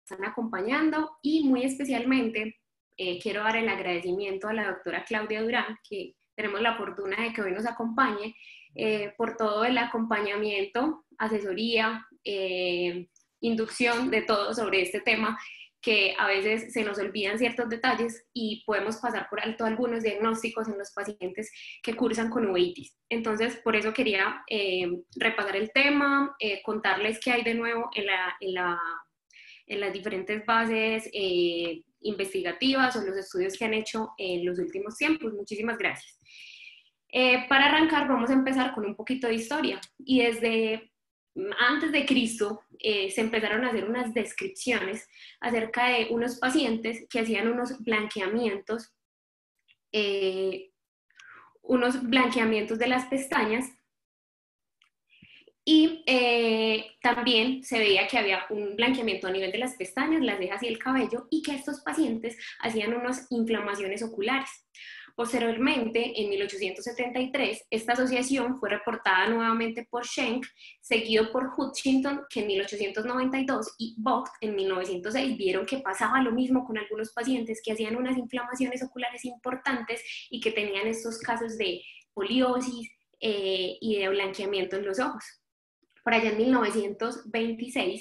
están acompañando y muy especialmente quiero dar el agradecimiento a la doctora Claudia Durán, que tenemos la fortuna de que hoy nos acompañe, por todo el acompañamiento, asesoría, inducción de todo sobre este tema, que a veces se nos olvidan ciertos detalles y podemos pasar por alto algunos diagnósticos en los pacientes que cursan con uveitis. Entonces, por eso quería repasar el tema, contarles qué hay de nuevo en las diferentes bases investigativas o los estudios que han hecho en los últimos tiempos. Muchísimas gracias. Para arrancar, vamos a empezar con un poquito de historia. Y desde antes de Cristo se empezaron a hacer unas descripciones acerca de unos pacientes que hacían unos blanqueamientos de las pestañas, y también se veía que había un blanqueamiento a nivel de las pestañas, las cejas y el cabello, y que estos pacientes hacían unas inflamaciones oculares. Posteriormente, en 1873, esta asociación fue reportada nuevamente por Schenck, seguido por Hutchinson, que en 1892, y Vogt en 1906, vieron que pasaba lo mismo con algunos pacientes que hacían unas inflamaciones oculares importantes y que tenían estos casos de poliosis y de blanqueamiento en los ojos. Por allá en 1926,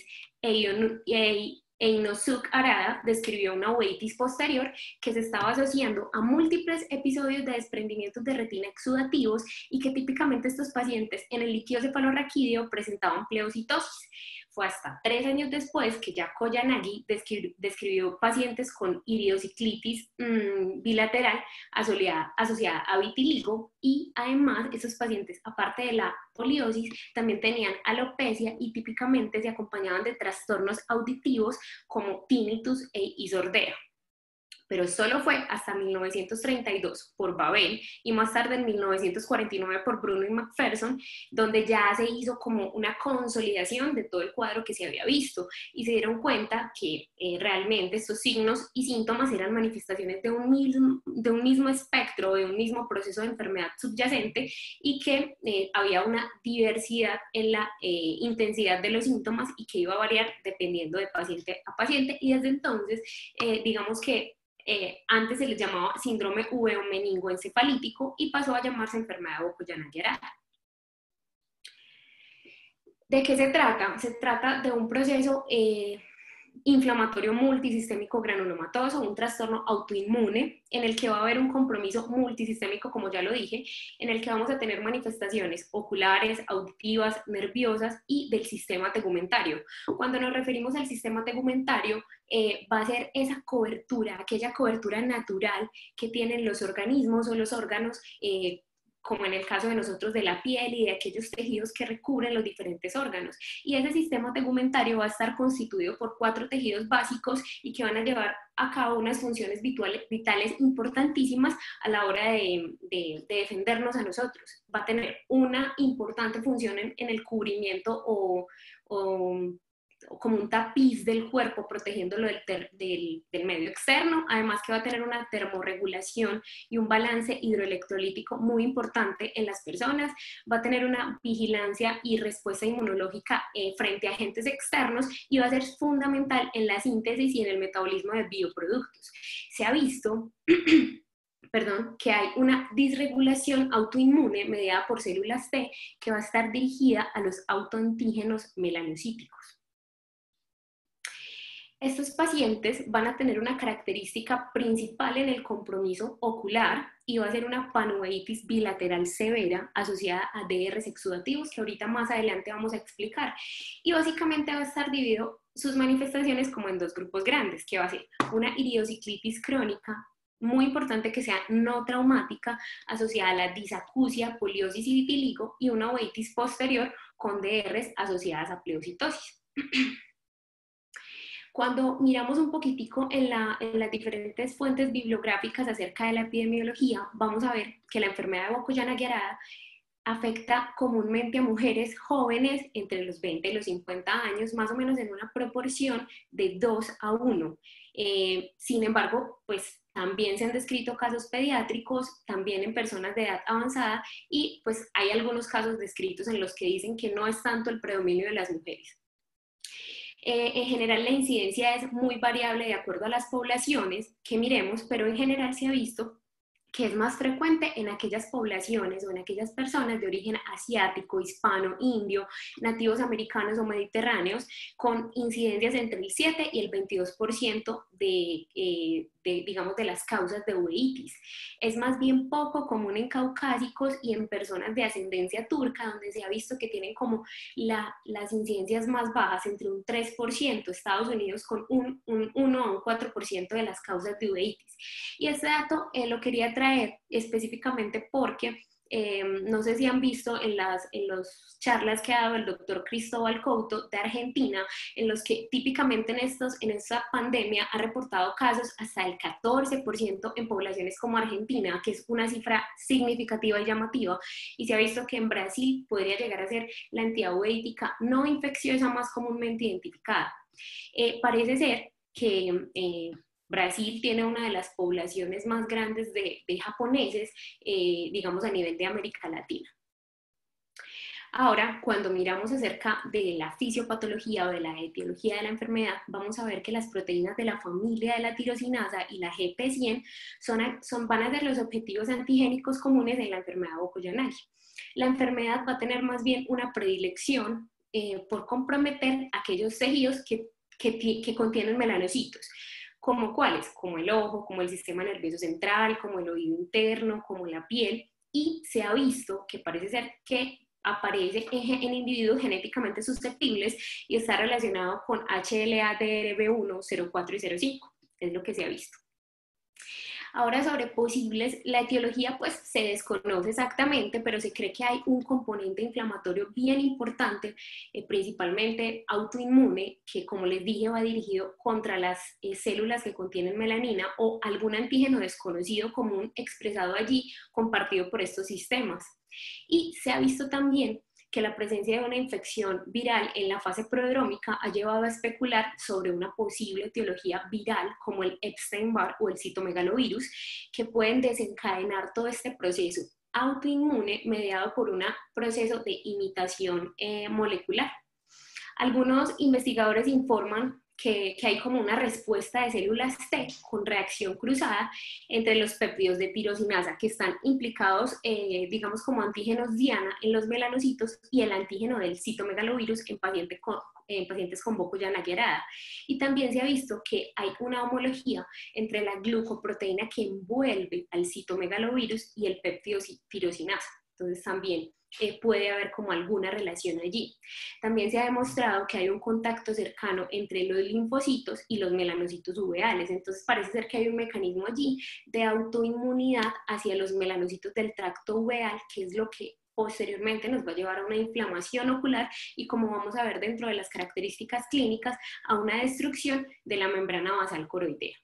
Einosuke Arada describió una uveitis posterior que se estaba asociando a múltiples episodios de desprendimientos de retina exudativos y que típicamente estos pacientes en el líquido cefalorraquídeo presentaban pleocitosis. Fue hasta 3 años después que ya Koyanagi describió pacientes con iridociclitis bilateral asociada a vitiligo, y además esos pacientes, aparte de la poliosis, también tenían alopecia y típicamente se acompañaban de trastornos auditivos como tinnitus y sordera. Pero solo fue hasta 1932 por Babel y más tarde en 1949 por Bruno y McPherson, donde ya se hizo como una consolidación de todo el cuadro que se había visto y se dieron cuenta que realmente estos signos y síntomas eran manifestaciones de un mismo espectro, de un mismo proceso de enfermedad subyacente, y que había una diversidad en la intensidad de los síntomas y que iba a variar dependiendo de paciente a paciente. Y desde entonces, digamos que antes se les llamaba síndrome uveomeningoencefalítico y pasó a llamarse enfermedad de Vokoyanagi-Arada. ¿De qué se trata? Se trata de un proceso inflamatorio multisistémico granulomatoso, un trastorno autoinmune en el que va a haber un compromiso multisistémico, como ya lo dije, en el que vamos a tener manifestaciones oculares, auditivas, nerviosas y del sistema tegumentario. Cuando nos referimos al sistema tegumentario, va a ser esa cobertura, aquella cobertura natural que tienen los organismos o los órganos, como en el caso de nosotros de la piel y de aquellos tejidos que recubren los diferentes órganos. Y ese sistema tegumentario va a estar constituido por 4 tejidos básicos y que van a llevar a cabo unas funciones vitales importantísimas a la hora de defendernos a nosotros. Va a tener una importante función en el cubrimiento o como un tapiz del cuerpo protegiéndolo del medio externo, además que va a tener una termorregulación y un balance hidroelectrolítico muy importante en las personas, va a tener una vigilancia y respuesta inmunológica frente a agentes externos y va a ser fundamental en la síntesis y en el metabolismo de bioproductos. Se ha visto que hay una disregulación autoinmune mediada por células T que va a estar dirigida a los autoantígenos melanocíticos. Estos pacientes van a tener una característica principal en el compromiso ocular y va a ser una panuveitis bilateral severa asociada a DRs exudativos, que ahorita más adelante vamos a explicar. Y básicamente va a estar dividido sus manifestaciones como en 2 grupos grandes, que va a ser una iridociclitis crónica, muy importante que sea no traumática, asociada a la disacusia, poliosis y vitiligo, y una uveitis posterior con DRs asociadas a pleocitosis. Cuando miramos un poquitico en las diferentes fuentes bibliográficas acerca de la epidemiología, vamos a ver que la enfermedad de Vokoyanagi-Arada afecta comúnmente a mujeres jóvenes entre los 20 y los 50 años, más o menos en una proporción de 2 a 1. Sin embargo, pues también se han descrito casos pediátricos, también en personas de edad avanzada, y pues hay algunos casos descritos en los que dicen que no es tanto el predominio de las mujeres. En general la incidencia es muy variable de acuerdo a las poblaciones que miremos, pero en general se ha visto que es más frecuente en aquellas poblaciones o en aquellas personas de origen asiático, hispano, indio, nativos americanos o mediterráneos, con incidencias entre el 7 y el 22% digamos, de las causas de uveitis. Es más bien poco común en caucásicos y en personas de ascendencia turca, donde se ha visto que tienen como las incidencias más bajas, entre un 3%, Estados Unidos con un 1 a un 4% de las causas de uveitis. Y este dato lo quería traer específicamente porque no sé si han visto en las charlas que ha dado el doctor Cristóbal Couto de Argentina, en los que típicamente en esta pandemia ha reportado casos hasta el 14% en poblaciones como Argentina, que es una cifra significativa y llamativa, y se ha visto que en Brasil podría llegar a ser la entidad uveítica no infecciosa más comúnmente identificada. Parece ser que Brasil tiene una de las poblaciones más grandes de japoneses, digamos, a nivel de América Latina. Ahora, cuando miramos acerca de la fisiopatología o de la etiología de la enfermedad, vamos a ver que las proteínas de la familia de la tirosinasa y la GP100 van a ser los objetivos antigénicos comunes de la enfermedad Burkitt-Gianaki. La enfermedad va a tener más bien una predilección por comprometer aquellos tejidos que contienen melanocitos. ¿Como cuáles? Como el ojo, como el sistema nervioso central, como el oído interno, como la piel, y se ha visto que parece ser que aparece en individuos genéticamente susceptibles y está relacionado con HLA-DR1, 04 y 05, es lo que se ha visto. Ahora, sobre posibles, la etiología pues se desconoce exactamente, pero se cree que hay un componente inflamatorio bien importante, principalmente autoinmune, que como les dije va dirigido contra las células que contienen melanina o algún antígeno desconocido común expresado allí, compartido por estos sistemas. Y se ha visto también que la presencia de una infección viral en la fase prodrómica ha llevado a especular sobre una posible etiología viral como el Epstein-Barr o el citomegalovirus, que pueden desencadenar todo este proceso autoinmune mediado por un proceso de imitación molecular. Algunos investigadores informan que hay como una respuesta de células T con reacción cruzada entre los péptidos de tirosinasa que están implicados, digamos, como antígenos diana en los melanocitos y el antígeno del citomegalovirus en pacientes con Burkitt-Gianaki heredada. Y también se ha visto que hay una homología entre la glucoproteína que envuelve al citomegalovirus y el péptido tirosinasa. Entonces también puede haber como alguna relación allí. También se ha demostrado que hay un contacto cercano entre los linfocitos y los melanocitos uveales, entonces parece ser que hay un mecanismo allí de autoinmunidad hacia los melanocitos del tracto uveal, que es lo que posteriormente nos va a llevar a una inflamación ocular y, como vamos a ver dentro de las características clínicas, a una destrucción de la membrana basal coroidea.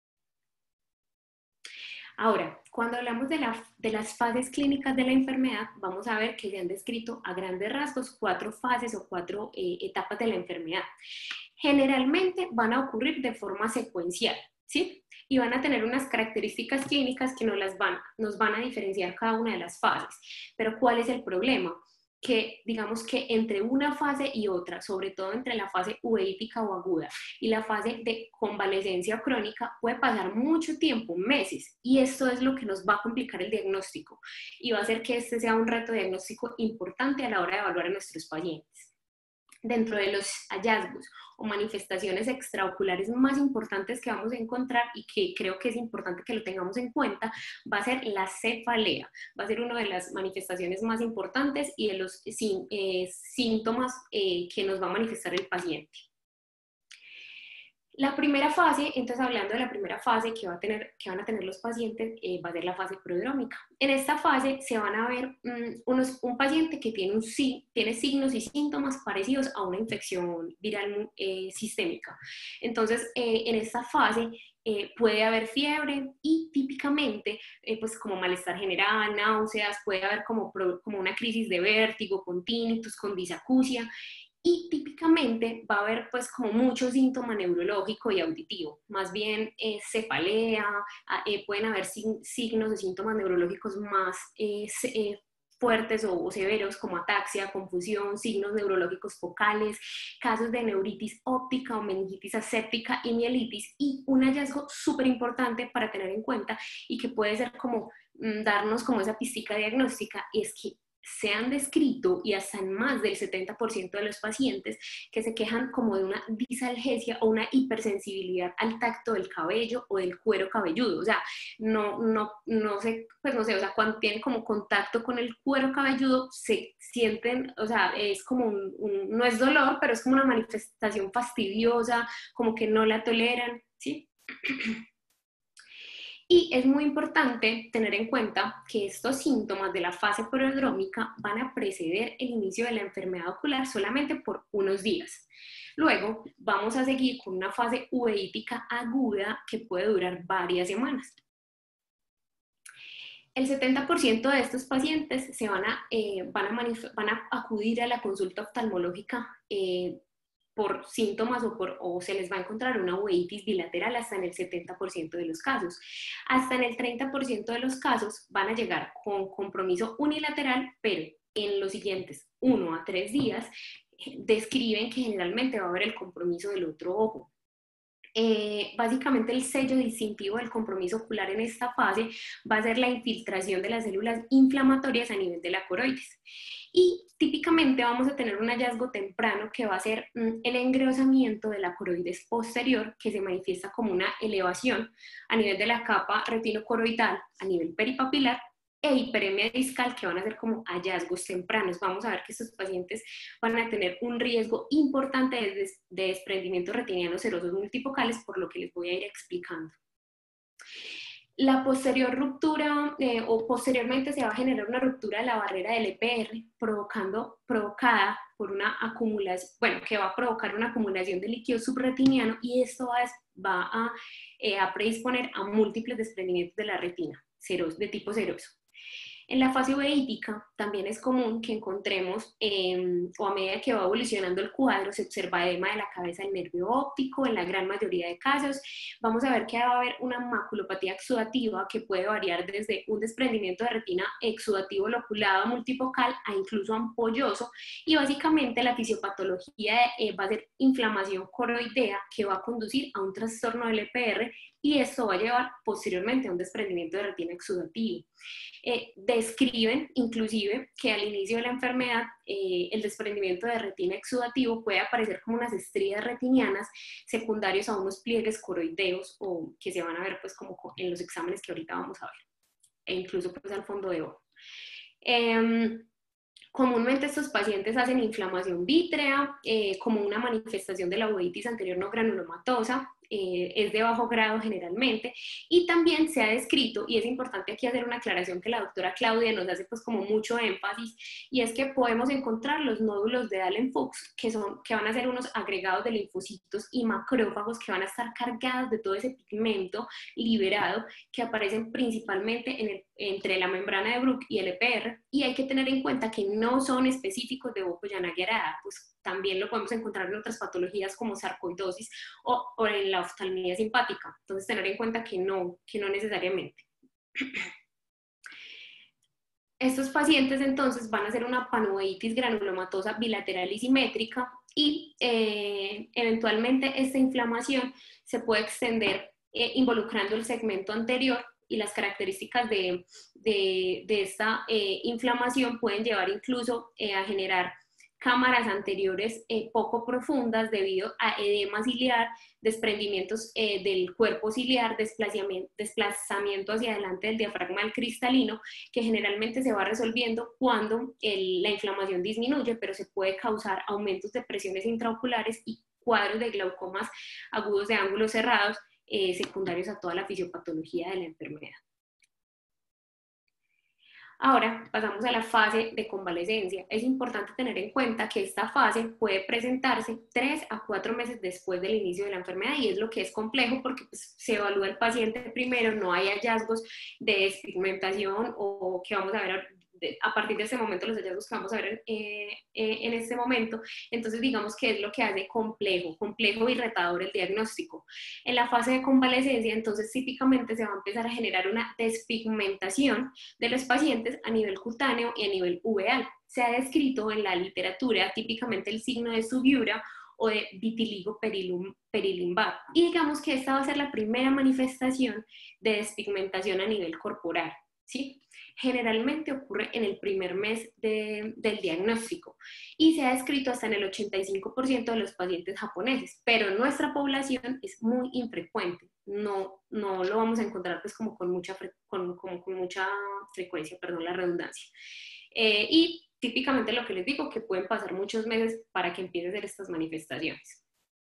Ahora, cuando hablamos de las fases clínicas de la enfermedad, vamos a ver que se han descrito a grandes rasgos 4 fases o 4 etapas de la enfermedad. Generalmente van a ocurrir de forma secuencial, ¿sí? Y van a tener unas características clínicas que nos van a diferenciar cada una de las fases. Pero ¿cuál es el problema? Que digamos que entre una fase y otra, sobre todo entre la fase uveítica o aguda y la fase de convalecencia crónica, puede pasar mucho tiempo, meses, y esto es lo que nos va a complicar el diagnóstico y va a hacer que este sea un reto diagnóstico importante a la hora de evaluar a nuestros pacientes. Dentro de los hallazgos o manifestaciones extraoculares más importantes que vamos a encontrar y que creo que es importante que lo tengamos en cuenta, va a ser la cefalea. Va a ser una de las manifestaciones más importantes y de los síntomas que nos va a manifestar el paciente. La primera fase, entonces hablando de la primera fase que van a tener los pacientes, va a ser la fase prodrómica. En esta fase se van a ver un paciente que tiene signos y síntomas parecidos a una infección viral sistémica. Entonces, en esta fase puede haber fiebre y típicamente, pues como malestar general, náuseas, puede haber como una crisis de vértigo, con tinnitus, con disacusia. Y típicamente va a haber pues como mucho síntoma neurológico y auditivo, más bien cefalea, pueden haber signos de síntomas neurológicos más fuertes o severos como ataxia, confusión, signos neurológicos focales, casos de neuritis óptica o meningitis aséptica y mielitis. Y un hallazgo súper importante para tener en cuenta y que puede ser como darnos como esa pistica diagnóstica es que se han descrito y hasta en más del 70% de los pacientes que se quejan como de una disalgesia o una hipersensibilidad al tacto del cabello o del cuero cabelludo. O sea, no sé, pues no sé, o sea, cuando tienen como contacto con el cuero cabelludo se sienten, o sea, es como no es dolor, pero es como una manifestación fastidiosa, como que no la toleran, ¿sí? Y es muy importante tener en cuenta que estos síntomas de la fase prodrómica van a preceder el inicio de la enfermedad ocular solamente por unos días. Luego vamos a seguir con una fase uveítica aguda que puede durar varias semanas. El 70% de estos pacientes van a acudir a la consulta oftalmológica por síntomas o se les va a encontrar una uveitis bilateral hasta en el 70% de los casos. Hasta en el 30% de los casos van a llegar con compromiso unilateral, pero en los siguientes 1 a 3 días describen que generalmente va a haber el compromiso del otro ojo. Básicamente el sello distintivo del compromiso ocular en esta fase va a ser la infiltración de las células inflamatorias a nivel de la coroides. Y típicamente vamos a tener un hallazgo temprano que va a ser el engrosamiento de la coroides posterior, que se manifiesta como una elevación a nivel de la capa retinocoroidal, a nivel peripapilar, e hiperemia discal, que van a ser como hallazgos tempranos. Vamos a ver que estos pacientes van a tener un riesgo importante de desprendimientos retinianos serosos multifocales, por lo que les voy a ir explicando. La posterior ruptura o posteriormente se va a generar una ruptura de la barrera del EPR provocada por una acumulación, bueno, que va a provocar una acumulación de líquido subretiniano y esto va a predisponer a múltiples desprendimientos de la retina de tipo seroso. En la fase uveítica también es común que encontremos, o a medida que va evolucionando el cuadro, se observa edema de la cabeza del nervio óptico en la gran mayoría de casos. Vamos a ver que va a haber una maculopatía exudativa que puede variar desde un desprendimiento de retina exudativo loculado multifocal a incluso ampolloso, y básicamente la fisiopatología va a ser inflamación coroidea que va a conducir a un trastorno del EPR y esto va a llevar posteriormente a un desprendimiento de retina exudativo. Describen inclusive que al inicio de la enfermedad el desprendimiento de retina exudativo puede aparecer como unas estrías retinianas secundarios a unos pliegues coroideos o que se van a ver pues como en los exámenes que ahorita vamos a ver, e incluso pues al fondo de ojo. Comúnmente estos pacientes hacen inflamación vítrea como una manifestación de la uveitis anterior no granulomatosa, es de bajo grado generalmente, y también se ha descrito, y es importante aquí hacer una aclaración que la doctora Claudia nos hace pues como mucho énfasis, y es que podemos encontrar los nódulos de Dallen-Fuchs, que van a ser unos agregados de linfocitos y macrófagos que van a estar cargados de todo ese pigmento liberado que aparecen principalmente entre la membrana de Bruch y el EPR, y hay que tener en cuenta que no son específicos de Burkitt-Yagnaya arada, pues también lo podemos encontrar en otras patologías como sarcoidosis o en la oftalmía simpática. Entonces, tener en cuenta que no necesariamente. Estos pacientes entonces van a hacer una panoveitis granulomatosa bilateral y simétrica y eventualmente esta inflamación se puede extender involucrando el segmento anterior, y las características de esta inflamación pueden llevar incluso a generar cámaras anteriores poco profundas debido a edema ciliar, desprendimientos del cuerpo ciliar, desplazamiento hacia adelante del diafragma del cristalino, que generalmente se va resolviendo cuando la inflamación disminuye, pero se puede causar aumentos de presiones intraoculares y cuadros de glaucomas agudos de ángulos cerrados, secundarios a toda la fisiopatología de la enfermedad. Ahora pasamos a la fase de convalecencia. Es importante tener en cuenta que esta fase puede presentarse 3 a 4 meses después del inicio de la enfermedad, y es lo que es complejo porque pues, se evalúa el paciente primero, no hay hallazgos de despigmentación o que vamos a ver a partir de ese momento los hallazgos que vamos a ver en este momento. Entonces digamos que es lo que hace complejo y retador el diagnóstico. En la fase de convalecencia, entonces típicamente se va a empezar a generar una despigmentación de los pacientes a nivel cutáneo y a nivel uveal. Se ha descrito en la literatura típicamente el signo de Sugiura o de vitiligo perilimbar. Y digamos que esta va a ser la primera manifestación de despigmentación a nivel corporal, ¿sí? Generalmente ocurre en el primer mes del diagnóstico y se ha descrito hasta en el 85% de los pacientes japoneses, pero en nuestra población es muy infrecuente. No lo vamos a encontrar pues como con mucha frecuencia, perdón la redundancia. Y típicamente lo que les digo, que pueden pasar muchos meses para que empiecen a hacer estas manifestaciones.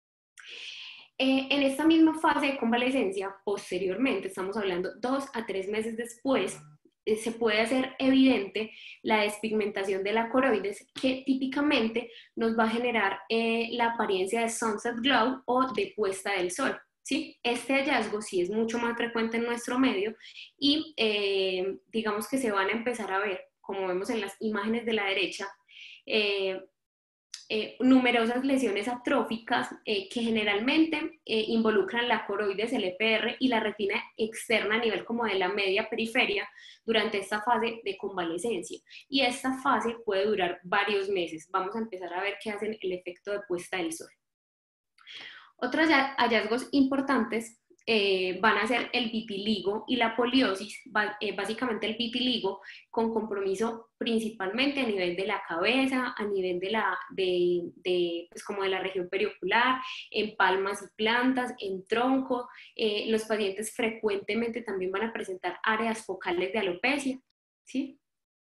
En esta misma fase de convalecencia, posteriormente, estamos hablando 2 a 3 meses después, se puede hacer evidente la despigmentación de la coroides, que típicamente nos va a generar la apariencia de sunset glow o de puesta del sol. ¿Sí? Este hallazgo sí es mucho más frecuente en nuestro medio y digamos que se van a empezar a ver, como vemos en las imágenes de la derecha, numerosas lesiones atróficas que generalmente involucran la coroides, el EPR y la retina externa a nivel como de la media periferia durante esta fase de convalecencia. Y esta fase puede durar varios meses. Vamos a empezar a ver qué hacen el efecto de puesta del sol. Otros hallazgos importantes van a ser el vitiligo y la poliosis, básicamente el vitiligo con compromiso principalmente a nivel de la cabeza, a nivel pues como de la región periocular, en palmas y plantas, en tronco. Los pacientes frecuentemente también van a presentar áreas focales de alopecia, ¿sí?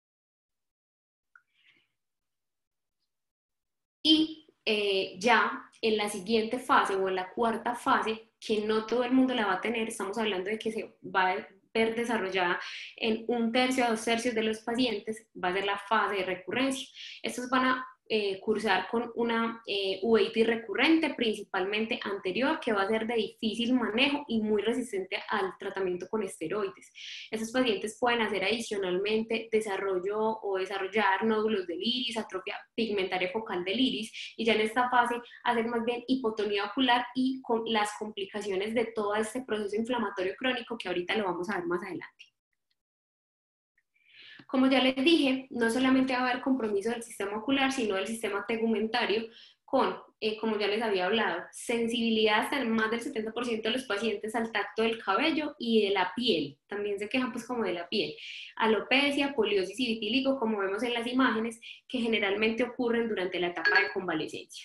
Y ya en la siguiente fase o en la cuarta fase, que no todo el mundo la va a tener, estamos hablando de que se va a ver desarrollada en 1/3 a 2/3 de los pacientes, va a ser la fase de recurrencia. Estos van a cursar con una uveitis recurrente, principalmente anterior, que va a ser de difícil manejo y muy resistente al tratamiento con esteroides. Estos pacientes pueden hacer adicionalmente desarrollar nódulos del iris, atrofia pigmentaria focal del iris, y ya en esta fase hacer más bien hipotonía ocular y con las complicaciones de todo este proceso inflamatorio crónico que ahorita lo vamos a ver más adelante. Como ya les dije, no solamente va a haber compromiso del sistema ocular, sino del sistema tegumentario con, como ya les había hablado, sensibilidad hasta más del 70% de los pacientes al tacto del cabello y de la piel. También se quejan pues como de la piel. Alopecia, poliosis y vitíligo, como vemos en las imágenes, que generalmente ocurren durante la etapa de convalecencia.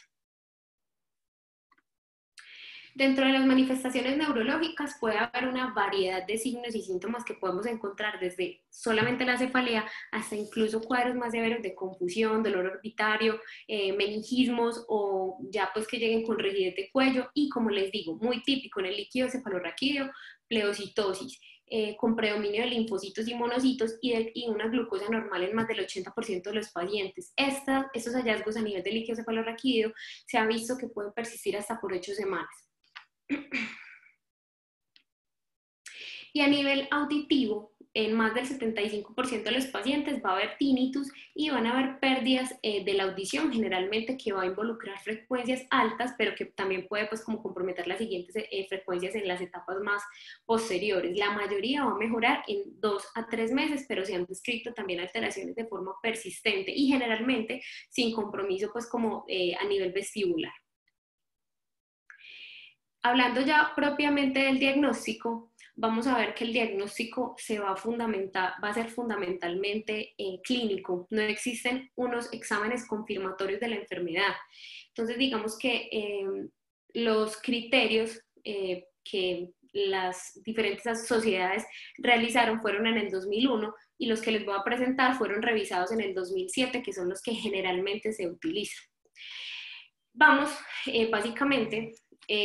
Dentro de las manifestaciones neurológicas puede haber una variedad de signos y síntomas que podemos encontrar desde solamente la cefalea hasta incluso cuadros más severos de confusión, dolor orbitario, meningismos o ya pues que lleguen con rigidez de cuello y, como les digo, muy típico en el líquido cefalorraquídeo, pleocitosis, con predominio de linfocitos y monocitos y una glucosa normal en más del 80% de los pacientes. Estos hallazgos a nivel del líquido cefalorraquídeo se ha visto que pueden persistir hasta por 8 semanas. Y a nivel auditivo, en más del 75% de los pacientes va a haber tinnitus y van a haber pérdidas de la audición, generalmente que va a involucrar frecuencias altas, pero que también puede pues como comprometer las siguientes frecuencias en las etapas más posteriores. La mayoría va a mejorar en 2 a 3 meses, pero se han descrito también alteraciones de forma persistente y generalmente sin compromiso pues como a nivel vestibular. Hablando ya propiamente del diagnóstico, vamos a ver que el diagnóstico va a ser fundamentalmente clínico. No existen unos exámenes confirmatorios de la enfermedad. Entonces, digamos que los criterios que las diferentes sociedades realizaron fueron en el 2001 y los que les voy a presentar fueron revisados en el 2007, que son los que generalmente se utilizan. Vamos, básicamente,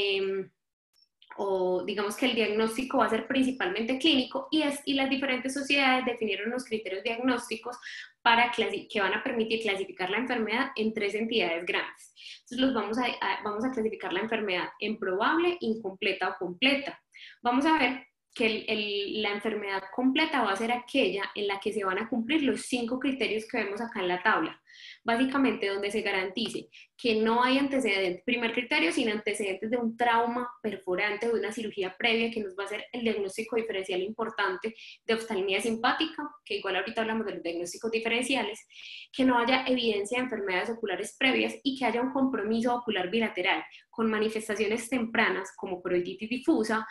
o digamos que el diagnóstico va a ser principalmente clínico y las diferentes sociedades definieron unos criterios diagnósticos que van a permitir clasificar la enfermedad en 3 entidades grandes. Entonces vamos a clasificar la enfermedad en probable, incompleta o completa. Vamos a ver que la enfermedad completa va a ser aquella en la que se van a cumplir los 5 criterios que vemos acá en la tabla. Básicamente donde se garantice que no hay antecedentes, primer criterio, sin antecedentes de un trauma perforante o de una cirugía previa, que nos va a hacer el diagnóstico diferencial importante de oftalmía simpática, que igual ahorita hablamos de los diagnósticos diferenciales, que no haya evidencia de enfermedades oculares previas y que haya un compromiso ocular bilateral con manifestaciones tempranas como choroiditis difusa,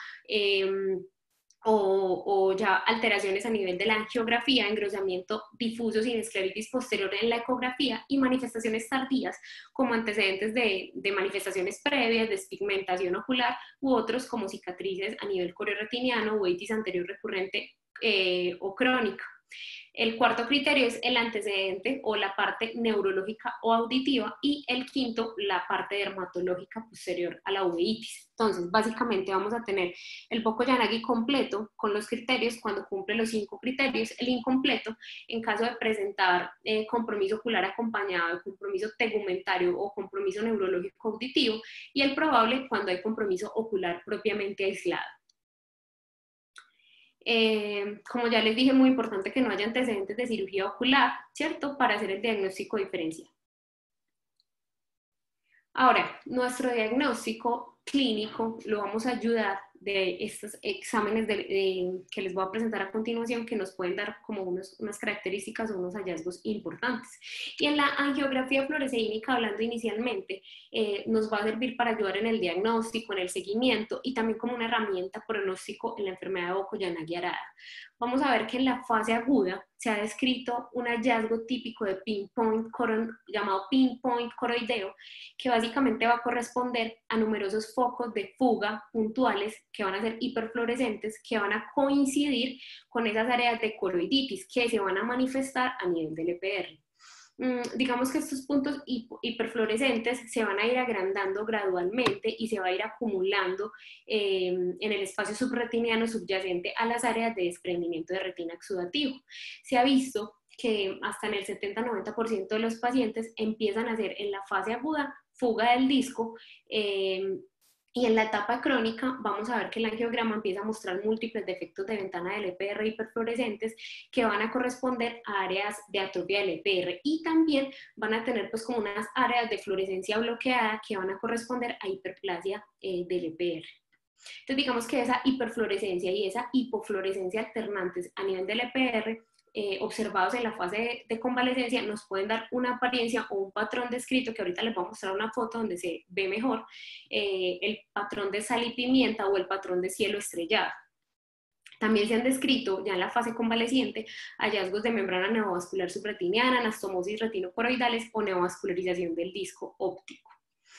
o ya alteraciones a nivel de la angiografía, engrosamiento difuso sin escleritis posterior en la ecografía y manifestaciones tardías como antecedentes de manifestaciones previas, despigmentación ocular u otros como cicatrices a nivel corioretiniano o uveitis anterior recurrente o crónica. El cuarto criterio es el antecedente o la parte neurológica o auditiva y el quinto, la parte dermatológica posterior a la uveitis. Entonces, básicamente vamos a tener el Boko-Yanagi completo con los criterios cuando cumple los 5 criterios, el incompleto en caso de presentar compromiso ocular acompañado de compromiso tegumentario o compromiso neurológico auditivo y el probable cuando hay compromiso ocular propiamente aislado. Como ya les dije, muy importante que no haya antecedentes de cirugía ocular, ¿cierto? Para hacer el diagnóstico diferencial. Ahora, nuestro diagnóstico clínico lo vamos a ayudar de estos exámenes que les voy a presentar a continuación, que nos pueden dar como unas características o unos hallazgos importantes. Y en la angiografía fluoresceínica, hablando inicialmente, nos va a servir para ayudar en el diagnóstico, en el seguimiento y también como una herramienta pronóstico en la enfermedad de Boko-Yanagi Arada. Vamos a ver que en la fase aguda se ha descrito un hallazgo típico de pinpoint llamado pinpoint coroideo, que básicamente va a corresponder a numerosos focos de fuga puntuales que van a ser hiperfluorescentes, que van a coincidir con esas áreas de coroiditis que se van a manifestar a nivel del EPR. Digamos que estos puntos hiperfluorescentes se van a ir agrandando gradualmente y se va a ir acumulando en el espacio subretiniano subyacente a las áreas de desprendimiento de retina exudativo. Se ha visto que hasta en el 70-90% de los pacientes empiezan a hacer en la fase aguda fuga del disco, y en la etapa crónica vamos a ver que el angiograma empieza a mostrar múltiples defectos de ventana del EPR hiperfluorescentes que van a corresponder a áreas de atrofia del EPR y también van a tener pues como unas áreas de fluorescencia bloqueada que van a corresponder a hiperplasia del EPR. Entonces digamos que esa hiperfluorescencia y esa hipofluorescencia alternantes a nivel del EPR observados en la fase de convalecencia nos pueden dar una apariencia o un patrón descrito, que ahorita les voy a mostrar una foto donde se ve mejor, el patrón de sal y pimienta o el patrón de cielo estrellado. También se han descrito ya en la fase convaleciente hallazgos de membrana neovascular subretiniana, anastomosis retinocoroidales o neovascularización del disco óptico.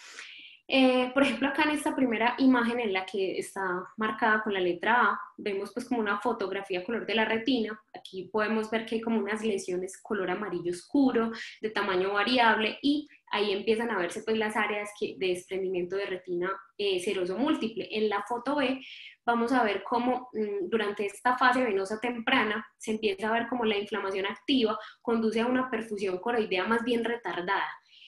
Por ejemplo, acá en esta primera imagen en la que está marcada con la letra A, vemos pues como una fotografía color de la retina. Aquí podemos ver que hay como unas lesiones color amarillo oscuro, de tamaño variable, y ahí empiezan a verse pues las áreas de desprendimiento de retina seroso múltiple. En la foto B vamos a ver cómo durante esta fase venosa temprana se empieza a ver como la inflamación activa conduce a una perfusión coroidea más bien retardada.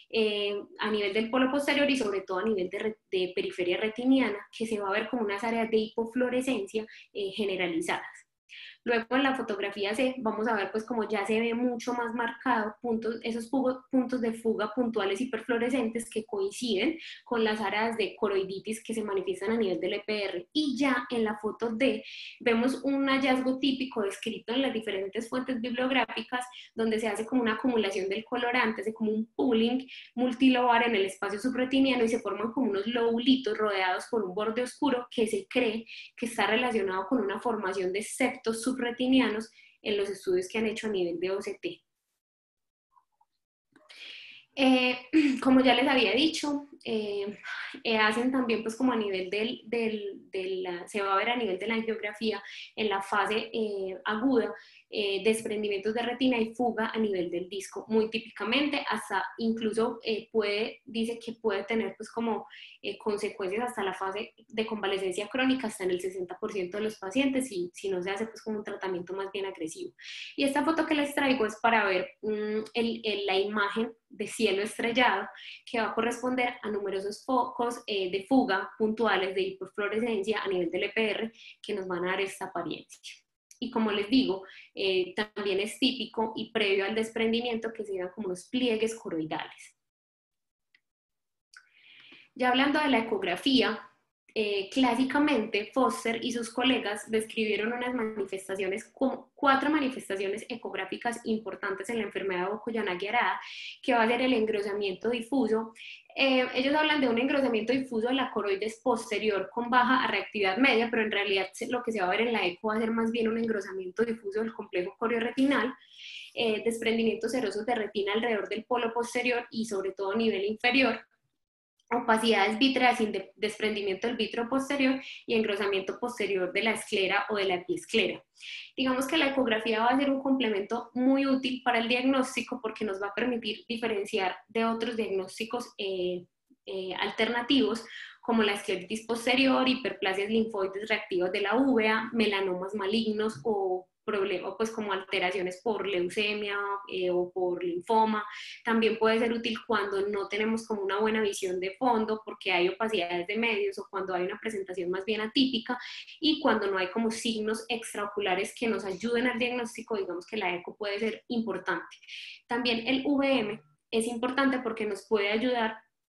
A nivel del polo posterior y sobre todo a nivel de periferia retiniana, que se va a ver como unas áreas de hipofluorescencia generalizadas. Luego en la fotografía C vamos a ver pues como ya se ve mucho más marcado esos puntos de fuga puntuales hiperfluorescentes que coinciden con las áreas de coroiditis que se manifiestan a nivel del EPR. Y ya en la foto D vemos un hallazgo típico descrito en las diferentes fuentes bibliográficas donde se hace como una acumulación del colorante, hace como un pooling multilobar en el espacio subretiniano y se forman como unos lobulitos rodeados por un borde oscuro que se cree que está relacionado con una formación de septos subretinianos en los estudios que han hecho a nivel de OCT. Como ya les había dicho, hacen también pues como a nivel se va a ver a nivel de la angiografía en la fase aguda, desprendimientos de retina y fuga a nivel del disco, muy típicamente, hasta incluso dice que puede tener pues como consecuencias hasta la fase de convalecencia crónica, hasta en el 60% de los pacientes, si no se hace pues como un tratamiento más bien agresivo. Y esta foto que les traigo es para ver la imagen de cielo estrellado que va a corresponder a numerosos focos de fuga puntuales de hiperfluorescencia a nivel del EPR que nos van a dar esta apariencia. Y como les digo, también es típico y previo al desprendimiento que se vean como unos pliegues coroidales. Ya hablando de la ecografía, clásicamente Foster y sus colegas describieron unas manifestaciones, como 4 manifestaciones ecográficas importantes en la enfermedad de Okoyanagi-Arada, que va a ser el engrosamiento difuso. Ellos hablan de un engrosamiento difuso de la coroides posterior con baja reactividad media, pero en realidad lo que se va a ver en la eco va a ser más bien un engrosamiento difuso del complejo corioretinal, desprendimientos serosos de retina alrededor del polo posterior y sobre todo a nivel inferior, opacidades vítreas sin desprendimiento del vítreo posterior y engrosamiento posterior de la esclera o de la epiesclera. Digamos que la ecografía va a ser un complemento muy útil para el diagnóstico porque nos va a permitir diferenciar de otros diagnósticos alternativos como la escleritis posterior, hiperplasias linfoides reactivas de la uvea, melanomas malignos o problemas pues como alteraciones por leucemia o por linfoma. También puede ser útil cuando no tenemos como una buena visión de fondo porque hay opacidades de medios o cuando hay una presentación más bien atípica y cuando no hay como signos extraoculares que nos ayuden al diagnóstico. Digamos que la eco puede ser importante. También el VM es importante porque nos puede ayudar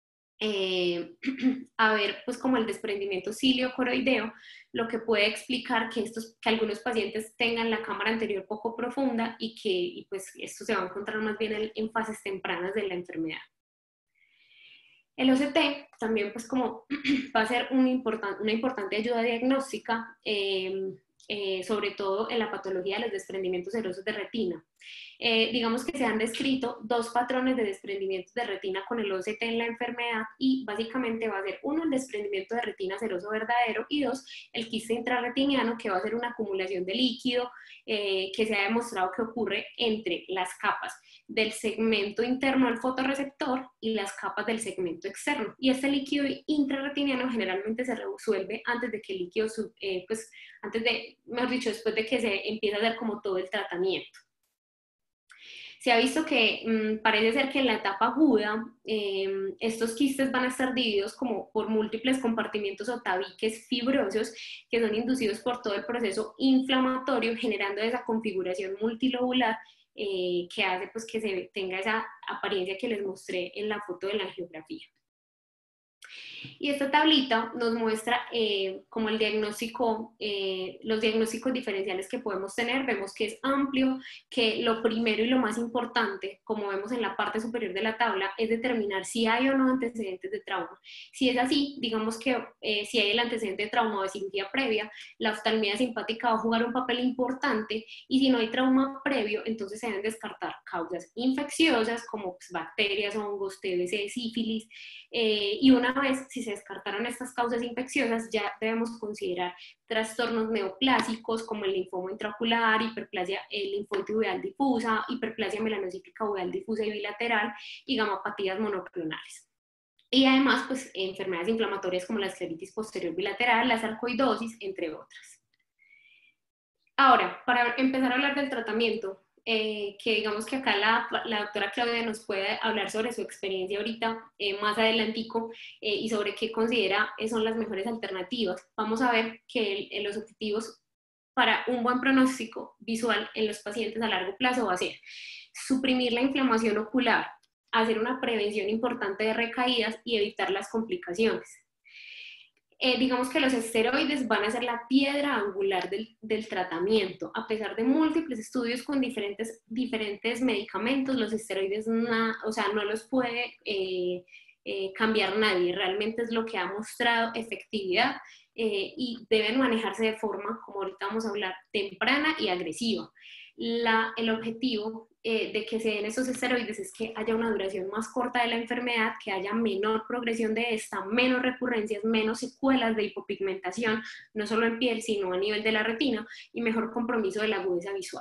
a ver pues como el desprendimiento ciliocoroideo, lo que puede explicar que algunos pacientes tengan la cámara anterior poco profunda y pues esto se va a encontrar más bien en fases tempranas de la enfermedad. El OCT también pues como va a ser una importante ayuda diagnóstica, sobre todo en la patología de los desprendimientos serosos de retina. Digamos que se han descrito 2 patrones de desprendimientos de retina con el OCT en la enfermedad y básicamente va a ser 1 el desprendimiento de retina seroso verdadero y 2 el quiste intrarretiniano, que va a ser una acumulación de líquido que se ha demostrado que ocurre entre las capas del segmento interno del fotorreceptor y las capas del segmento externo. Y este líquido intrarretiniano generalmente se resuelve antes de que el líquido, pues antes de, mejor dicho, después de que se empieza a dar como todo el tratamiento. Se ha visto que parece ser que en la etapa aguda estos quistes van a estar divididos como por múltiples compartimientos o tabiques fibrosos que son inducidos por todo el proceso inflamatorio, generando esa configuración multilobular que hace pues, que se tenga esa apariencia que les mostré en la foto de la angiografía. Y esta tablita nos muestra como el diagnóstico, los diagnósticos diferenciales que podemos tener. Vemos que es amplio, que lo primero y lo más importante, como vemos en la parte superior de la tabla, es determinar si hay o no antecedentes de trauma. Si es así, digamos que si hay el antecedente de trauma o de cirugía previa, la oftalmía simpática va a jugar un papel importante, y si no hay trauma previo, entonces se deben descartar causas infecciosas como pues, bacterias, hongos, TBC, sífilis, y una vez si se descartaron estas causas infecciosas, ya debemos considerar trastornos neoplásicos como el linfoma intraocular, hiperplasia linfoide uveal difusa, hiperplasia melanocítica uveal difusa y bilateral y gamapatías monoclonales. Y además, pues, enfermedades inflamatorias como la escleritis posterior bilateral, la sarcoidosis, entre otras. Ahora, para empezar a hablar del tratamiento, que digamos que acá la doctora Claudia nos puede hablar sobre su experiencia ahorita, más adelantico, y sobre qué considera son las mejores alternativas. Vamos a ver que los objetivos para un buen pronóstico visual en los pacientes a largo plazo va a ser suprimir la inflamación ocular, hacer una prevención importante de recaídas y evitar las complicaciones. Digamos que los esteroides van a ser la piedra angular del tratamiento. A pesar de múltiples estudios con diferentes medicamentos, los esteroides o sea, no los puede cambiar nadie. Realmente es lo que ha mostrado efectividad y deben manejarse de forma, como ahorita vamos a hablar, temprana y agresiva. El objetivo de que se den esos esteroides es que haya una duración más corta de la enfermedad, que haya menor progresión de esta, menos recurrencias, menos secuelas de hipopigmentación, no solo en piel, sino a nivel de la retina, y mejor compromiso de la agudeza visual.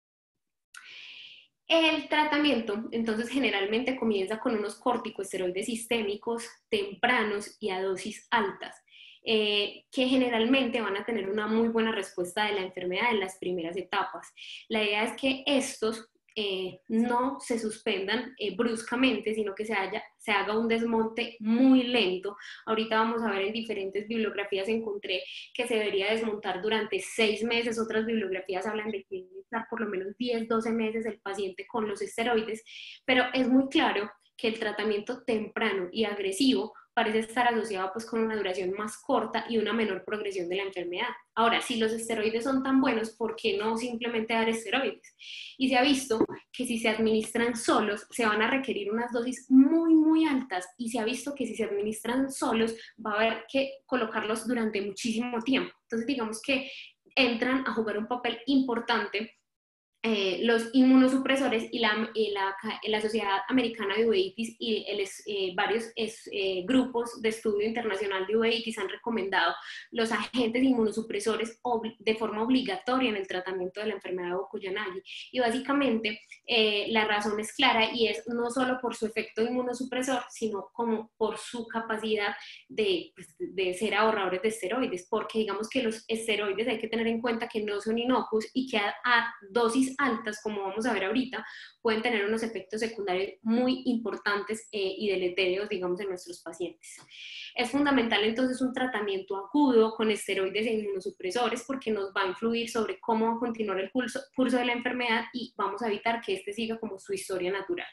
El tratamiento, entonces, generalmente comienza con unos corticosteroides sistémicos tempranos y a dosis altas, que generalmente van a tener una muy buena respuesta de la enfermedad en las primeras etapas. La idea es que estos no se suspendan bruscamente, sino que se haga un desmonte muy lento. Ahorita vamos a ver en diferentes bibliografías, encontré que se debería desmontar durante 6 meses, otras bibliografías hablan de que debe estar por lo menos 10, 12 meses el paciente con los esteroides, pero es muy claro que el tratamiento temprano y agresivo parece estar asociado pues con una duración más corta y una menor progresión de la enfermedad. Ahora, si los esteroides son tan buenos, ¿por qué no simplemente dar esteroides? Y se ha visto que si se administran solos, se van a requerir unas dosis muy, muy altas, y se ha visto que si se administran solos, va a haber que colocarlos durante muchísimo tiempo. Entonces, digamos que entran a jugar un papel importante los inmunosupresores y la Sociedad Americana de Uveitis y varios grupos de estudio internacional de uveitis han recomendado los agentes inmunosupresores de forma obligatoria en el tratamiento de la enfermedad de Burkitt-Yamanji. Y básicamente la razón es clara, y es no solo por su efecto inmunosupresor, sino como por su capacidad pues, de ser ahorradores de esteroides, porque digamos que los esteroides hay que tener en cuenta que no son inocuos y que a dosis altas, como vamos a ver ahorita, pueden tener unos efectos secundarios muy importantes y deletéreos, digamos, en nuestros pacientes. Es fundamental entonces un tratamiento agudo con esteroides e inmunosupresores, porque nos va a influir sobre cómo va a continuar el curso de la enfermedad, y vamos a evitar que este siga como su historia natural.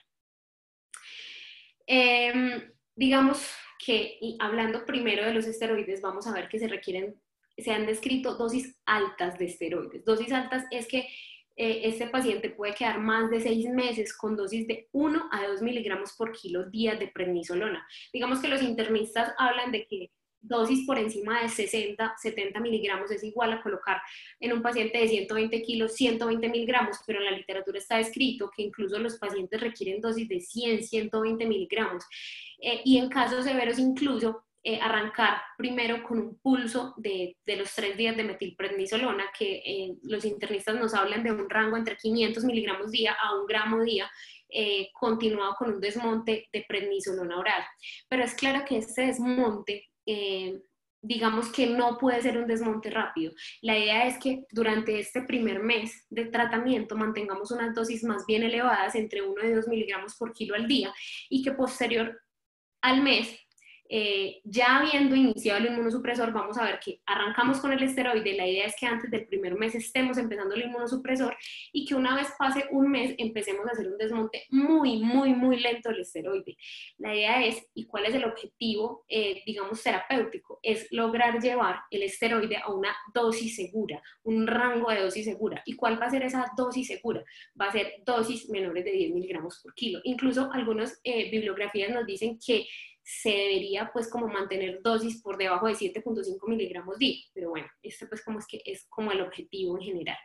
Digamos que, hablando primero de los esteroides, vamos a ver que se han descrito dosis altas de esteroides. Dosis altas es que este paciente puede quedar más de 6 meses con dosis de 1 a 2 miligramos por kilo día de prednisolona. Digamos que los internistas hablan de que dosis por encima de 60, 70 miligramos es igual a colocar en un paciente de 120 kilos 120 miligramos, pero en la literatura está escrito que incluso los pacientes requieren dosis de 100, 120 miligramos. Y en casos severos incluso arrancar primero con un pulso de los 3 días de metilprednisolona, que los internistas nos hablan de un rango entre 500 miligramos día a 1 gramo día, continuado con un desmonte de prednisolona oral. Pero es claro que este desmonte, digamos que no puede ser un desmonte rápido. La idea es que durante este primer mes de tratamiento mantengamos unas dosis más bien elevadas, entre 1 y 2 miligramos por kilo al día, y que posterior al mes, ya habiendo iniciado el inmunosupresor, vamos a ver que arrancamos con el esteroide. La idea es que antes del primer mes estemos empezando el inmunosupresor, y que una vez pase un mes empecemos a hacer un desmonte muy, muy, muy lento del esteroide. La idea es, y cuál es el objetivo, digamos, terapéutico, es lograr llevar el esteroide a una dosis segura, un rango de dosis segura. ¿Y cuál va a ser esa dosis segura? Va a ser dosis menores de 10 miligramos por kilo. Incluso algunas bibliografías nos dicen que se debería pues como mantener dosis por debajo de 7.5 miligramos día, pero bueno, este pues como es que es como el objetivo en general.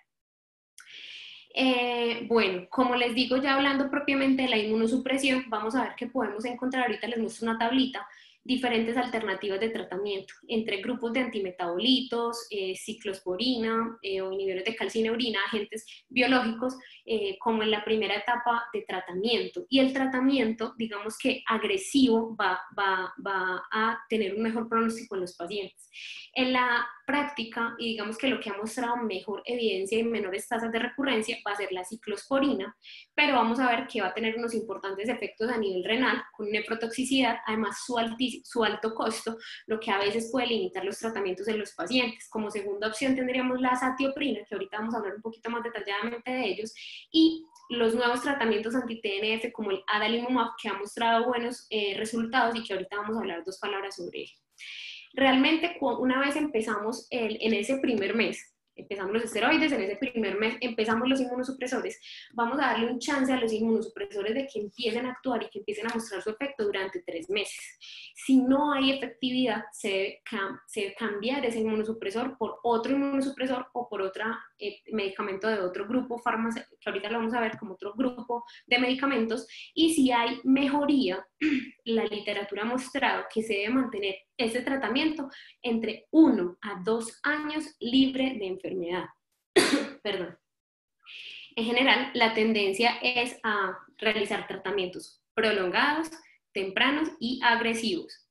Bueno, como les digo, ya hablando propiamente de la inmunosupresión, vamos a ver que podemos encontrar, ahorita les muestro una tablita, diferentes alternativas de tratamiento entre grupos de antimetabolitos, ciclosporina o inhibidores de calcineurina, agentes biológicos, como en la primera etapa de tratamiento. Y el tratamiento, digamos que agresivo, va a tener un mejor pronóstico en los pacientes. En la práctica, y digamos que lo que ha mostrado mejor evidencia y menores tasas de recurrencia, va a ser la ciclosporina, pero vamos a ver que va a tener unos importantes efectos a nivel renal, con nefrotoxicidad, además su alto costo, lo que a veces puede limitar los tratamientos en los pacientes. Como segunda opción tendríamos la azatioprina, que ahorita vamos a hablar un poquito más detalladamente de ellos, y los nuevos tratamientos anti-TNF como el adalimumab, que ha mostrado buenos resultados, y que ahorita vamos a hablar 2 palabras sobre ello. Realmente, una vez empezamos en ese primer mes, empezamos los esteroides, en ese primer mes empezamos los inmunosupresores, vamos a darle un chance a los inmunosupresores de que empiecen a actuar y que empiecen a mostrar su efecto durante 3 meses. Si no hay efectividad, se debe cambiar ese inmunosupresor por otro inmunosupresor o por otro medicamento de otro grupo farmacéutico, que ahorita lo vamos a ver como otro grupo de medicamentos. Y si hay mejoría, la literatura ha mostrado que se debe mantener ese tratamiento entre 1 a 2 años libre de enfermedad. Perdón. En general, la tendencia es a realizar tratamientos prolongados, tempranos y agresivos.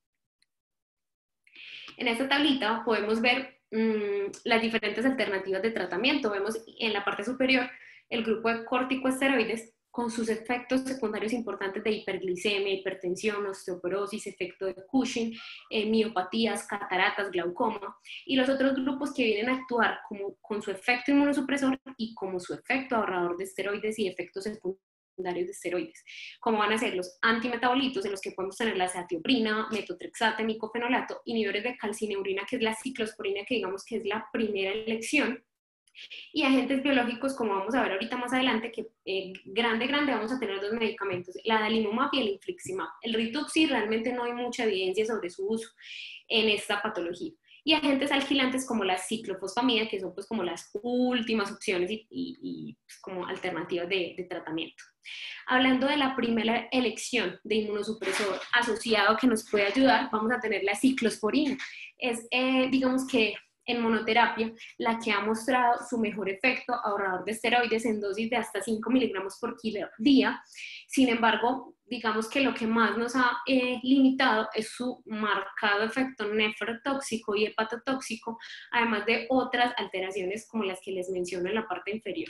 En esta tablita podemos ver las diferentes alternativas de tratamiento. Vemos en la parte superior el grupo de corticosteroides, con sus efectos secundarios importantes de hiperglicemia, hipertensión, osteoporosis, efecto de Cushing, miopatías, cataratas, glaucoma, y los otros grupos que vienen a actuar como, con su efecto inmunosupresor y como su efecto ahorrador de esteroides y efectos secundarios de esteroides, como van a ser los antimetabolitos, en los que podemos tener la azatioprina, metotrexate, micofenolato, inhibidores de calcineurina, que es la ciclosporina, que digamos que es la primera elección, y agentes biológicos, como vamos a ver ahorita más adelante, que grande vamos a tener dos medicamentos, la adalimumab y el infliximab. El Rituxi realmente no hay mucha evidencia sobre su uso en esta patología. Y agentes alquilantes como la ciclofosfamida, que son pues como las últimas opciones y pues, como alternativas de tratamiento. Hablando de la primera elección de inmunosupresor asociado que nos puede ayudar, vamos a tener la ciclosporina. Es, digamos que en monoterapia, la que ha mostrado su mejor efecto ahorrador de esteroides en dosis de hasta 5 miligramos por kilo día. Sin embargo, digamos que lo que más nos ha limitado es su marcado efecto nefrotóxico y hepatotóxico, además de otras alteraciones como las que les menciono en la parte inferior.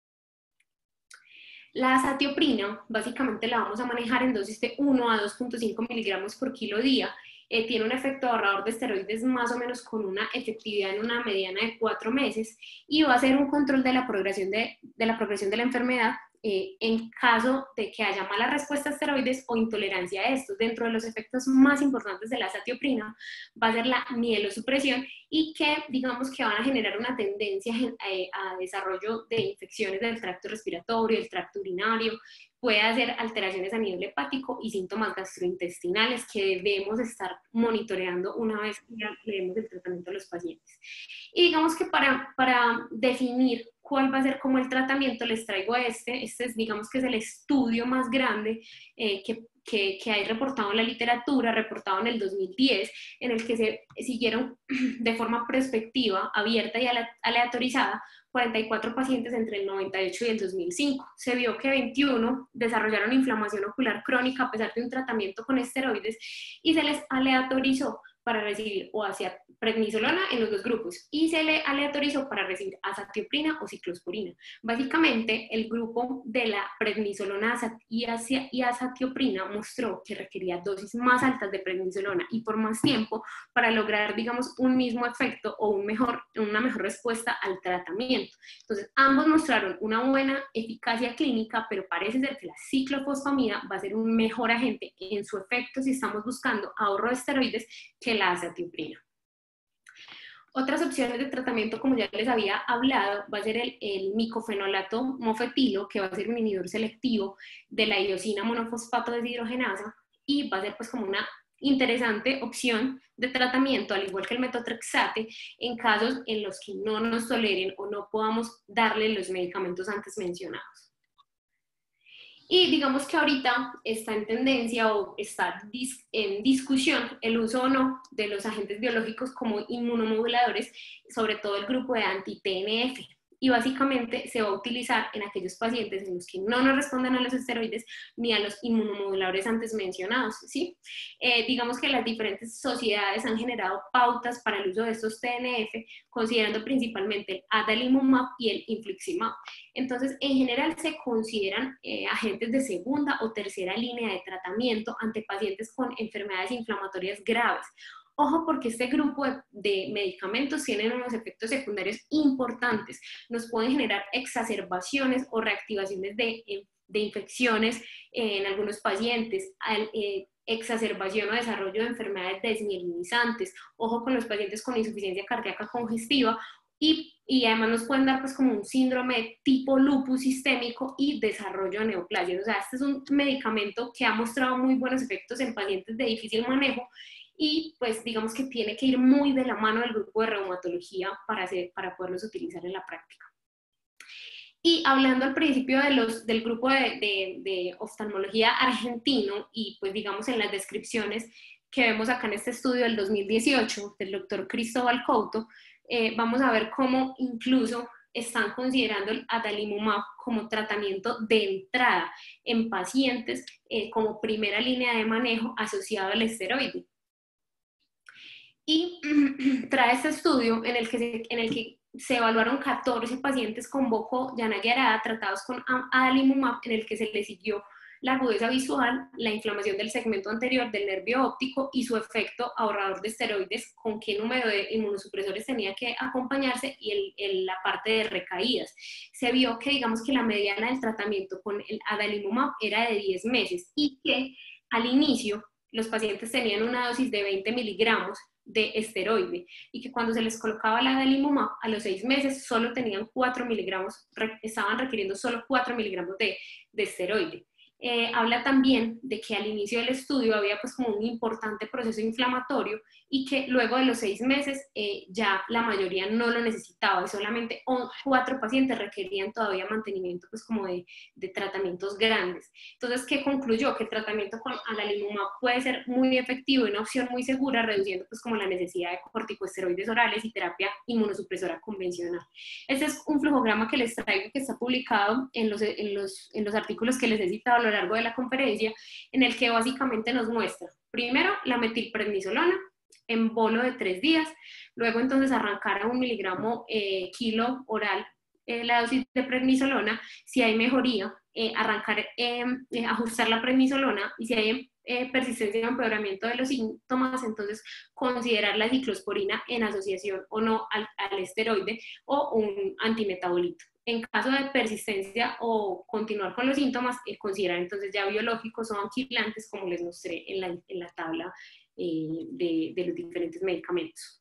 La azatioprina, básicamente la vamos a manejar en dosis de 1 a 2.5 miligramos por kilo día. Tiene un efecto ahorrador de esteroides más o menos con una efectividad en una mediana de 4 meses y va a ser un control de la progresión de la enfermedad en caso de que haya mala respuesta a esteroides o intolerancia a estos. Dentro de los efectos más importantes de la azatioprina va a ser la mielosupresión y que digamos que van a generar una tendencia a desarrollo de infecciones del tracto respiratorio, del tracto urinario, puede hacer alteraciones a nivel hepático y síntomas gastrointestinales que debemos estar monitoreando una vez que ya le demos el tratamiento a los pacientes. Y digamos que para definir cuál va a ser como el tratamiento, les traigo este es, digamos que es el estudio más grande que hay reportado en la literatura, reportado en el 2010, en el que se siguieron de forma prospectiva, abierta y aleatorizada 44 pacientes entre el 98 y el 2005. Se vio que 21 desarrollaron inflamación ocular crónica a pesar de un tratamiento con esteroides y se les aleatorizó para recibir o hacia prednisolona en los dos grupos y se le aleatorizó para recibir azatioprina o ciclosporina. Básicamente, el grupo de la prednisolona y azatioprina mostró que requería dosis más altas de prednisolona y por más tiempo para lograr, digamos, un mismo efecto o una mejor respuesta al tratamiento. Entonces, ambos mostraron una buena eficacia clínica, pero parece ser que la ciclofosfamida va a ser un mejor agente en su efecto si estamos buscando ahorro de esteroides que la azatioprina. Otras opciones de tratamiento, como ya les había hablado, va a ser el micofenolato mofetilo, que va a ser un inhibidor selectivo de la iosina monofosfato deshidrogenasa y va a ser pues como una interesante opción de tratamiento, al igual que el metotrexate, en casos en los que no nos toleren o no podamos darle los medicamentos antes mencionados. Y digamos que ahorita está en tendencia o está en discusión el uso o no de los agentes biológicos como inmunomoduladores, sobre todo el grupo de anti-TNF. Y básicamente se va a utilizar en aquellos pacientes en los que no nos responden a los esteroides ni a los inmunomoduladores antes mencionados, ¿sí? Digamos que las diferentes sociedades han generado pautas para el uso de estos TNF, considerando principalmente el adalimumab y el infliximab. Entonces, en general se consideran agentes de segunda o tercera línea de tratamiento ante pacientes con enfermedades inflamatorias graves. Ojo, porque este grupo de medicamentos tienen unos efectos secundarios importantes. Nos pueden generar exacerbaciones o reactivaciones de infecciones en algunos pacientes, exacerbación o desarrollo de enfermedades desmielinizantes. Ojo con los pacientes con insuficiencia cardíaca congestiva y además nos pueden dar pues como un síndrome tipo lupus sistémico y desarrollo de neoplasias. O sea, este es un medicamento que ha mostrado muy buenos efectos en pacientes de difícil manejo y pues digamos que tiene que ir muy de la mano del grupo de reumatología para poderlos utilizar en la práctica. Y hablando al principio del grupo de oftalmología argentino y pues digamos en las descripciones que vemos acá en este estudio del 2018 del doctor Cristóbal Couto, vamos a ver cómo incluso están considerando el adalimumab como tratamiento de entrada en pacientes como primera línea de manejo asociado al esteroide. Y trae este estudio en el que se evaluaron 14 pacientes con Boko Yanagi Arada tratados con adalimumab, en el que se les siguió la agudeza visual, la inflamación del segmento anterior del nervio óptico y su efecto ahorrador de esteroides, con qué número de inmunosupresores tenía que acompañarse y la parte de recaídas. Se vio que, digamos, que la mediana del tratamiento con el adalimumab era de 10 meses y que al inicio los pacientes tenían una dosis de 20 miligramos de esteroide y que cuando se les colocaba la adalimumab a los 6 meses solo tenían 4 miligramos, estaban requiriendo solo 4 miligramos de esteroide. Habla también de que al inicio del estudio había pues como un importante proceso inflamatorio y que luego de los 6 meses ya la mayoría no lo necesitaba y solamente 4 pacientes requerían todavía mantenimiento pues como de tratamientos grandes. Entonces, ¿qué concluyó? Que el tratamiento con adalimumab puede ser muy efectivo y una opción muy segura, reduciendo pues como la necesidad de corticosteroides orales y terapia inmunosupresora convencional. Este es un flujograma que les traigo que está publicado en los artículos que les he citado a lo largo de la conferencia, en el que básicamente nos muestra, primero, la metilprednisolona en bolo de 3 días, luego entonces arrancar a 1 miligramo kilo oral la dosis de prednisolona, si hay mejoría, ajustar la prednisolona y si hay persistencia y empeoramiento de los síntomas, entonces considerar la ciclosporina en asociación o no al esteroide o un antimetabolito. En caso de persistencia o continuar con los síntomas, considerar entonces ya biológicos o anquilantes, como les mostré en la tabla de los diferentes medicamentos.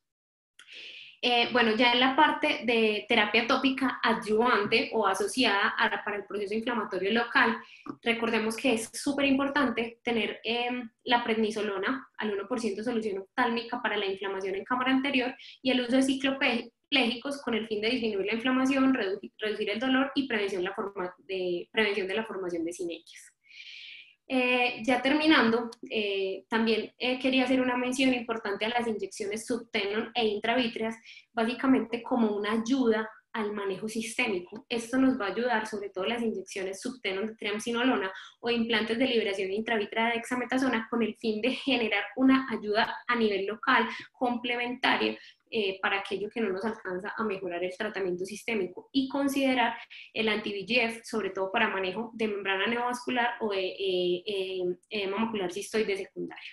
Bueno, ya en la parte de terapia tópica adyuvante o asociada para el proceso inflamatorio local, recordemos que es súper importante tener la prednisolona al 1% solución oftálmica para la inflamación en cámara anterior y el uso de ciclopléjicos con el fin de disminuir la inflamación, reducir el dolor y prevención de la formación de sinequias. Ya terminando, también quería hacer una mención importante a las inyecciones subtenon e intravítreas, básicamente como una ayuda al manejo sistémico. Esto nos va a ayudar, sobre todo las inyecciones subtenon de triamcinolona o implantes de liberación intravítrea de dexametasona, con el fin de generar una ayuda a nivel local complementaria para aquello que no nos alcanza a mejorar el tratamiento sistémico y considerar el anti-VEGF, sobre todo para manejo de membrana neovascular o de edema macular cistoide secundario.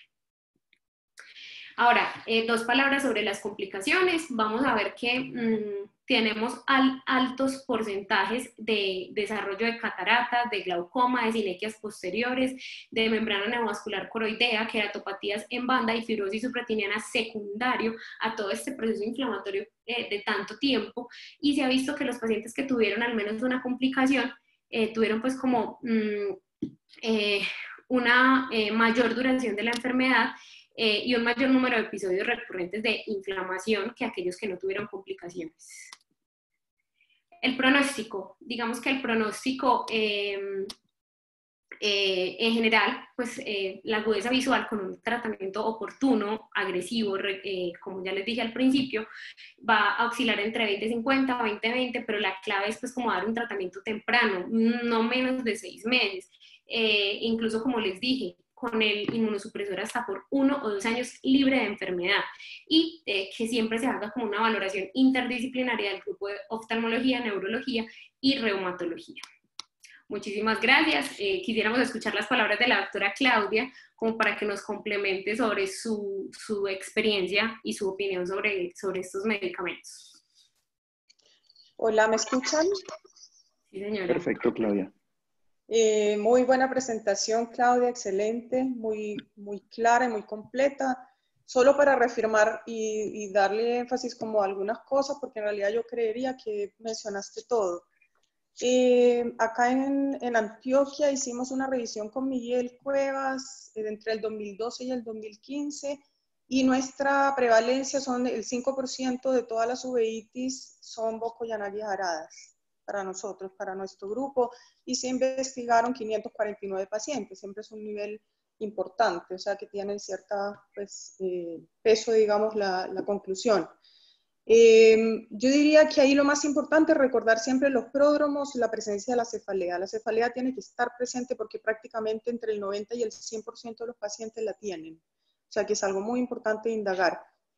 Ahora, 2 palabras sobre las complicaciones. Vamos a ver que tenemos altos porcentajes de desarrollo de cataratas, de glaucoma, de sinequias posteriores, de membrana neovascular coroidea, queratopatías en banda y fibrosis subretiniana secundario a todo este proceso inflamatorio de tanto tiempo. Y se ha visto que los pacientes que tuvieron al menos una complicación tuvieron pues como una mayor duración de la enfermedad y un mayor número de episodios recurrentes de inflamación que aquellos que no tuvieron complicaciones. El pronóstico, digamos que el pronóstico en general, pues la agudeza visual con un tratamiento oportuno, agresivo, como ya les dije al principio, va a oscilar entre 20-50 o 20-20, pero la clave es pues como dar un tratamiento temprano, no menos de 6 meses. Incluso como les dije, con el inmunosupresor hasta por 1 o 2 años libre de enfermedad y que siempre se haga como una valoración interdisciplinaria del grupo de oftalmología, neurología y reumatología. Muchísimas gracias. Quisiéramos escuchar las palabras de la doctora Claudia como para que nos complemente sobre su experiencia y su opinión sobre estos medicamentos. Hola, ¿me escuchan? Sí, señora. Perfecto, Claudia. Muy buena presentación, Claudia, excelente, muy clara y muy completa. Solo para reafirmar y darle énfasis como a algunas cosas, porque en realidad yo creería que mencionaste todo. Acá en Antioquia hicimos una revisión con Miguel Cuevas entre el 2012 y el 2015 y nuestra prevalencia son el 5% de todas las uveitis son Boko Yanagi aradas para nosotros, para nuestro grupo, y se investigaron 549 pacientes, siempre es un nivel importante, o sea que tienen cierta pues, peso, digamos, la conclusión. Yo diría que ahí lo más importante es recordar siempre los pródromos, la presencia de la cefalea. La cefalea tiene que estar presente porque prácticamente entre el 90 y el 100% de los pacientes la tienen. O sea que es algo muy importante de indagar.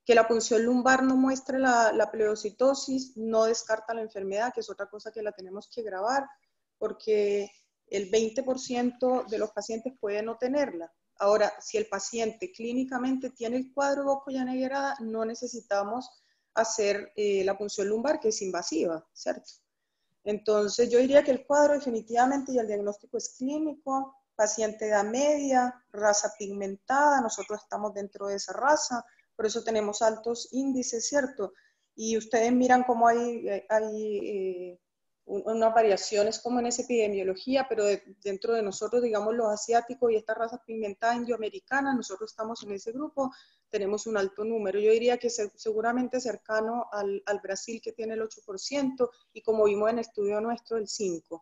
Que la punción lumbar no muestre la pleocitosis no descarta la enfermedad, que es otra cosa que la tenemos que grabar, porque el 20% de los pacientes puede no tenerla. Ahora, si el paciente clínicamente tiene el cuadro de Burkitt Naeggerada, no necesitamos hacer la punción lumbar, que es invasiva, ¿cierto? Entonces, yo diría que el cuadro definitivamente y el diagnóstico es clínico, paciente de edad media, raza pigmentada, nosotros estamos dentro de esa raza, por eso tenemos altos índices, ¿cierto? Y ustedes miran cómo hay unas variaciones como en esa epidemiología, pero dentro de nosotros, digamos, los asiáticos y estas razas pigmentadas indioamericanas, nosotros estamos en ese grupo, tenemos un alto número. Yo diría que seguramente cercano al Brasil, que tiene el 8%, y como vimos en el estudio nuestro, el 5%.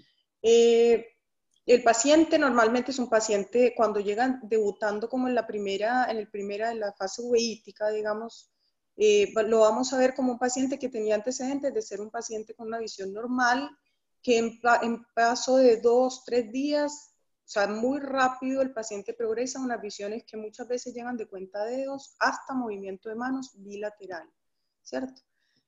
El paciente normalmente es un paciente, cuando llegan debutando como en la fase uveítica, digamos, lo vamos a ver como un paciente que tenía antecedentes de ser un paciente con una visión normal, que en paso de 2, 3 días, o sea, muy rápido el paciente progresa a unas visiones que muchas veces llegan de cuenta dedos hasta movimiento de manos bilateral, ¿cierto?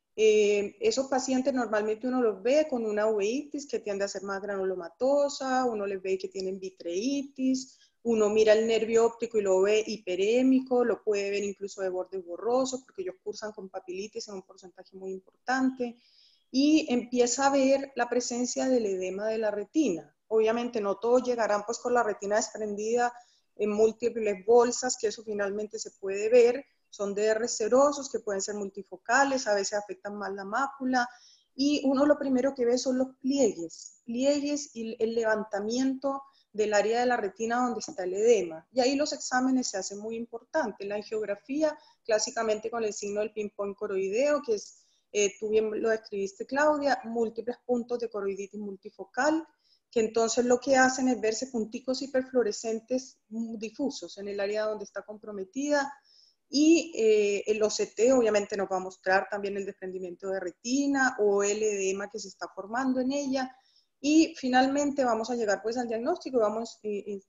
Esos pacientes normalmente uno los ve con una uveitis que tiende a ser más granulomatosa, uno les ve que tienen vitreitis, uno mira el nervio óptico y lo ve hiperémico, lo puede ver incluso de bordes borrosos porque ellos cursan con papilitis en un porcentaje muy importante, y empieza a ver la presencia del edema de la retina. Obviamente no todos llegarán pues con la retina desprendida en múltiples bolsas, que eso finalmente se puede ver, son DR serosos que pueden ser multifocales, a veces afectan más la mácula, y uno lo primero que ve son los pliegues y el levantamiento del área de la retina donde está el edema. Y ahí los exámenes se hacen muy importantes. La angiografía, clásicamente con el signo del ping-pong coroideo, que es, tú bien lo describiste, Claudia, múltiples puntos de coroiditis multifocal, que entonces lo que hacen es verse punticos hiperfluorescentes difusos en el área donde está comprometida. Y el OCT obviamente nos va a mostrar también el desprendimiento de retina o el edema que se está formando en ella. Y finalmente vamos a llegar pues al diagnóstico y vamos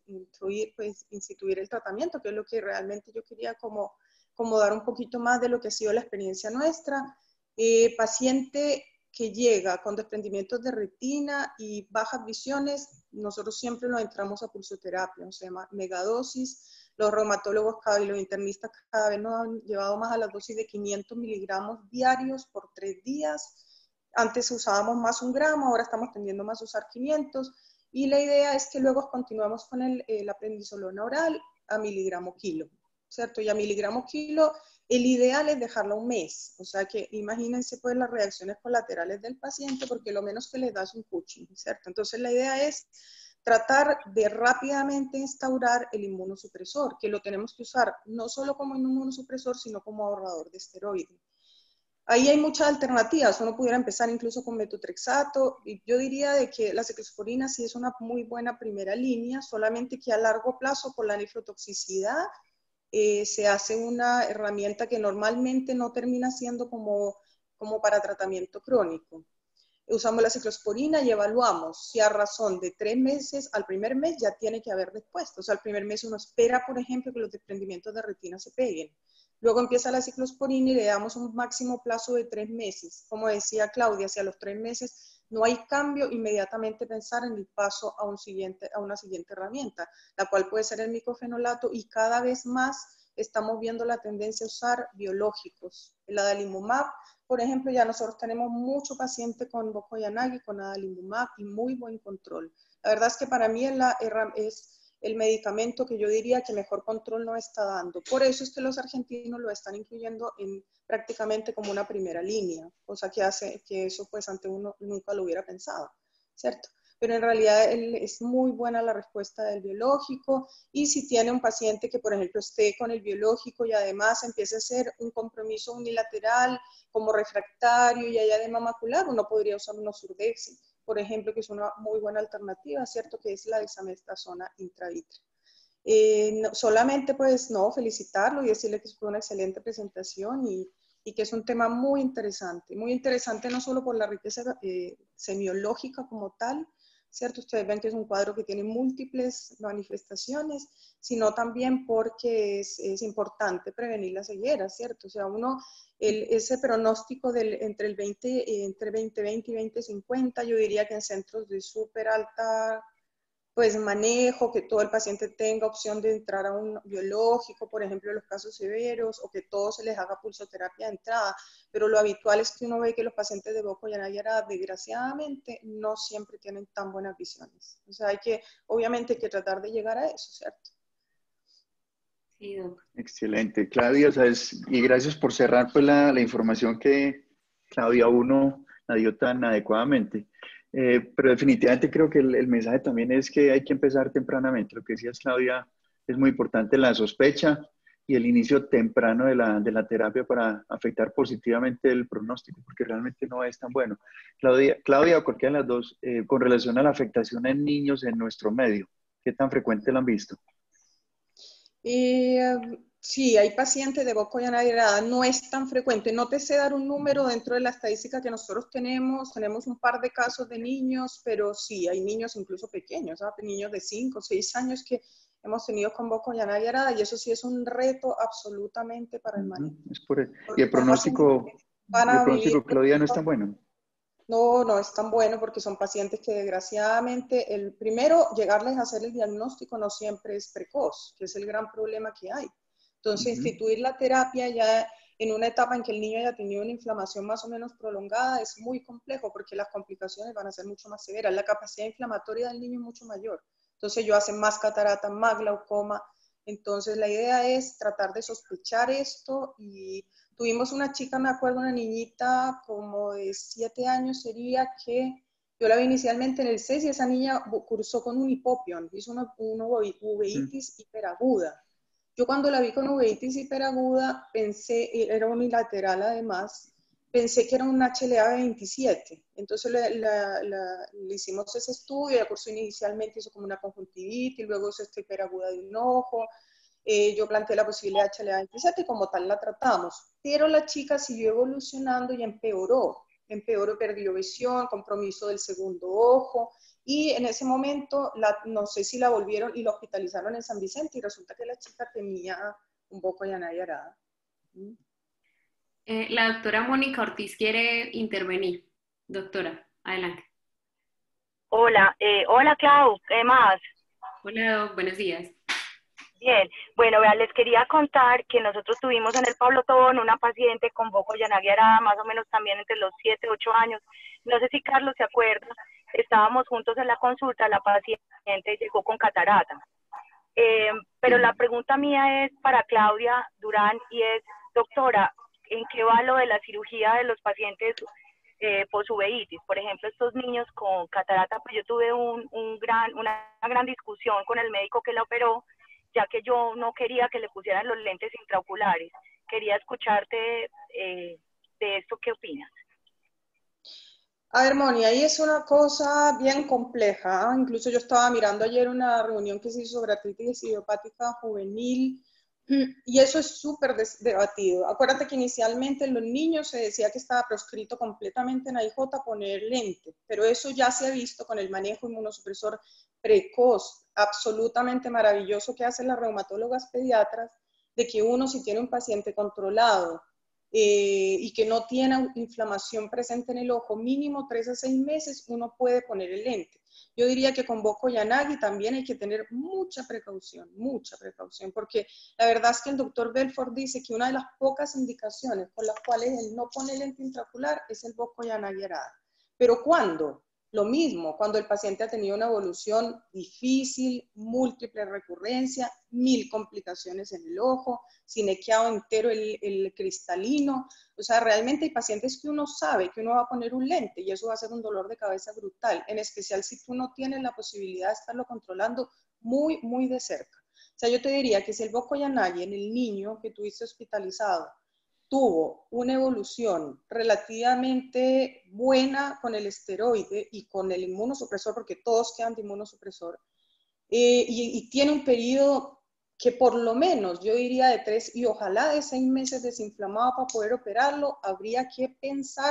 a instituir el tratamiento, que es lo que realmente yo quería como dar un poquito más de lo que ha sido la experiencia nuestra. Paciente que llega con desprendimientos de retina y bajas visiones, nosotros siempre lo entramos a pulsoterapia, se llama megadosis. Los reumatólogos y los internistas cada vez nos han llevado más a las dosis de 500 miligramos diarios por 3 días. Antes usábamos más 1 gramo, ahora estamos tendiendo más a usar 500. Y la idea es que luego continuemos con la prednisolona oral a miligramo kilo, ¿cierto? Y a miligramo kilo, el ideal es dejarla 1 mes. O sea que imagínense pues las reacciones colaterales del paciente, porque lo menos que les da es un Cushing, ¿cierto? Entonces la idea es tratar de rápidamente instaurar el inmunosupresor, que lo tenemos que usar no solo como inmunosupresor, sino como ahorrador de esteroides. Ahí hay muchas alternativas, uno pudiera empezar incluso con metotrexato, y yo diría de que la ciclosporina sí es una muy buena primera línea, solamente que a largo plazo por la nefrotoxicidad se hace una herramienta que normalmente no termina siendo como para tratamiento crónico. Usamos la ciclosporina y evaluamos si a razón de 3 meses, al primer mes ya tiene que haber respuesta. O sea, al primer mes uno espera, por ejemplo, que los desprendimientos de retina se peguen. Luego empieza la ciclosporina y le damos un máximo plazo de 3 meses. Como decía Claudia, si a los 3 meses no hay cambio, inmediatamente pensar en el paso a una siguiente herramienta, la cual puede ser el micofenolato, y cada vez más estamos viendo la tendencia a usar biológicos. El adalimumab, por ejemplo, ya nosotros tenemos mucho paciente con Burkitt con adalimumab y muy buen control. La verdad es que para mí es el medicamento que yo diría que mejor control no está dando. Por eso es que los argentinos lo están incluyendo prácticamente como una primera línea, cosa que hace que eso pues ante uno nunca lo hubiera pensado, ¿cierto? Pero en realidad es muy buena la respuesta del biológico, y si tiene un paciente que, por ejemplo, esté con el biológico y además empiece a hacer un compromiso unilateral como refractario y haya edema macular, uno podría usar unos Surdexi, por ejemplo, que es una muy buena alternativa, ¿cierto? Que es la dexamethasona intravítrea. Solamente pues no, felicitarlo y decirle que fue una excelente presentación y que es un tema muy interesante no solo por la riqueza semiológica como tal, ¿cierto? Ustedes ven que es un cuadro que tiene múltiples manifestaciones, sino también porque es importante prevenir la ceguera, ¿cierto? O sea, ese pronóstico entre 2020 y 2050, yo diría que en centros de súper alta pues manejo, que todo el paciente tenga opción de entrar a un biológico, por ejemplo, en los casos severos, o que todo se les haga pulsoterapia de entrada, pero lo habitual es que uno ve que los pacientes de Boko Yanayara, desgraciadamente, no siempre tienen tan buenas visiones. O sea, obviamente hay que tratar de llegar a eso, ¿cierto? Sí, doc. Excelente, Claudia, ¿sabes? Y gracias por cerrar pues, la información que Claudia uno la dio tan adecuadamente. Pero definitivamente creo que el mensaje también es que hay que empezar tempranamente. Lo que decías, Claudia, es muy importante la sospecha y el inicio temprano de la terapia para afectar positivamente el pronóstico, porque realmente no es tan bueno. Claudia o cualquiera de las dos, con relación a la afectación en niños en nuestro medio, ¿qué tan frecuente la han visto? Sí, hay pacientes de Boko Yanayara, no es tan frecuente. No te sé dar un número dentro de la estadística que nosotros tenemos un par de casos de niños, pero sí, hay niños incluso pequeños, ¿sabes? Niños de 5 o 6 años que hemos tenido con Boko Yanayara, y eso sí es un reto absolutamente para el manejo. Y el pronóstico, van a vivir, Claudia, no es tan bueno. No, no es tan bueno porque son pacientes que desgraciadamente, el primero, llegarles a hacer el diagnóstico no siempre es precoz, que es el gran problema que hay. Entonces, instituir la terapia ya en una etapa en que el niño haya tenido una inflamación más o menos prolongada es muy complejo porque las complicaciones van a ser mucho más severas. La capacidad inflamatoria del niño es mucho mayor. Entonces, ellos hacen más catarata, más glaucoma. Entonces, la idea es tratar de sospechar esto. Y tuvimos una chica, me acuerdo, una niñita como de 7 años sería, que yo la vi inicialmente en el CES y esa niña cursó con un hipopión, hizo una uveitis hiperaguda. Yo cuando la vi con uveitis hiperaguda pensé, era unilateral además, pensé que era un HLA-27. Entonces le hicimos ese estudio, ella cursó inicialmente, hizo como una conjuntivitis, luego hizo esta hiperaguda de un ojo. Yo planteé la posibilidad de HLA-27 y como tal la tratamos. Pero la chica siguió evolucionando y empeoró, perdió visión, compromiso del segundo ojo, y en ese momento, no sé si la volvieron y la hospitalizaron en San Vicente, y resulta que la chica tenía un Boko Yanayara. La doctora Mónica Ortiz quiere intervenir. Doctora, adelante. Hola, hola Clau, ¿qué más? Hola, doc, buenos días. Bien, bueno, vean, les quería contar que nosotros tuvimos en el Pablo Tobón una paciente con Boko Yanayara, más o menos también entre los 7, 8 años. No sé si Carlos se acuerda, estábamos juntos en la consulta, la paciente llegó con catarata. Pero la pregunta mía es para Claudia Durán y es, doctora, ¿en qué va lo de la cirugía de los pacientes posuveitis? Por ejemplo, estos niños con catarata, pues yo tuve una gran discusión con el médico que la operó, ya que yo no quería que le pusieran los lentes intraoculares. Quería escucharte de esto, ¿qué opinas? A ver, Moni, ahí es una cosa bien compleja. Incluso yo estaba mirando ayer una reunión que se hizo sobre artritis idiopática juvenil, y eso es súper debatido. Acuérdate que inicialmente en los niños se decía que estaba proscrito completamente en AIJ poner lente, pero eso ya se ha visto con el manejo inmunosupresor precoz, absolutamente maravilloso, que hacen las reumatólogas pediatras, de que uno, si tiene un paciente controlado y que no tiene inflamación presente en el ojo, mínimo 3 a 6 meses, uno puede poner el lente. Yo diría que con Boko Yanagi también hay que tener mucha precaución, porque la verdad es que el doctor Belfort dice que una de las pocas indicaciones por las cuales él no pone lente intraocular es el Boko Yanagi Arada. ¿Pero cuándo? Lo mismo, cuando el paciente ha tenido una evolución difícil, múltiple recurrencia, 1000 complicaciones en el ojo, sinequeado entero el cristalino. O sea, realmente hay pacientes que uno sabe que uno va a poner un lente y eso va a ser un dolor de cabeza brutal, en especial si tú no tienes la posibilidad de estarlo controlando muy, muy de cerca. O sea, yo te diría que si el Boko Yanagi en el niño que tuviste hospitalizado tuvo una evolución relativamente buena con el esteroide y con el inmunosupresor, porque todos quedan de inmunosupresor, y tiene un periodo que por lo menos yo diría de 3 y ojalá de 6 meses desinflamado para poder operarlo, habría que pensar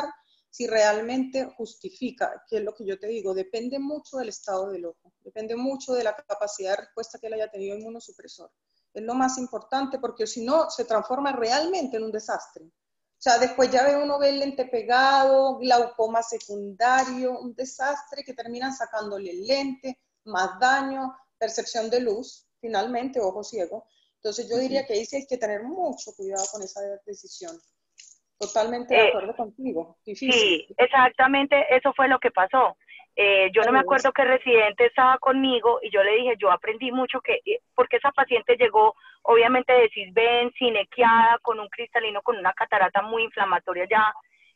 si realmente justifica, que es lo que yo te digo, depende mucho del estado del ojo, depende mucho de la capacidad de respuesta que él haya tenido inmunosupresor. Es lo más importante porque si no, se transforma realmente en un desastre. O sea, después ya uno ve el lente pegado, glaucoma secundario, un desastre que terminan sacándole el lente, más daño, percepción de luz, finalmente, ojo ciego. Entonces yo diría que ahí sí hay que tener mucho cuidado con esa decisión. Totalmente de acuerdo contigo. Difícil. Sí, exactamente eso fue lo que pasó. Yo no me acuerdo qué residente estaba conmigo y yo le dije, yo aprendí mucho porque esa paciente llegó obviamente de Cisben, cinequeada, con un cristalino, con una catarata muy inflamatoria ya.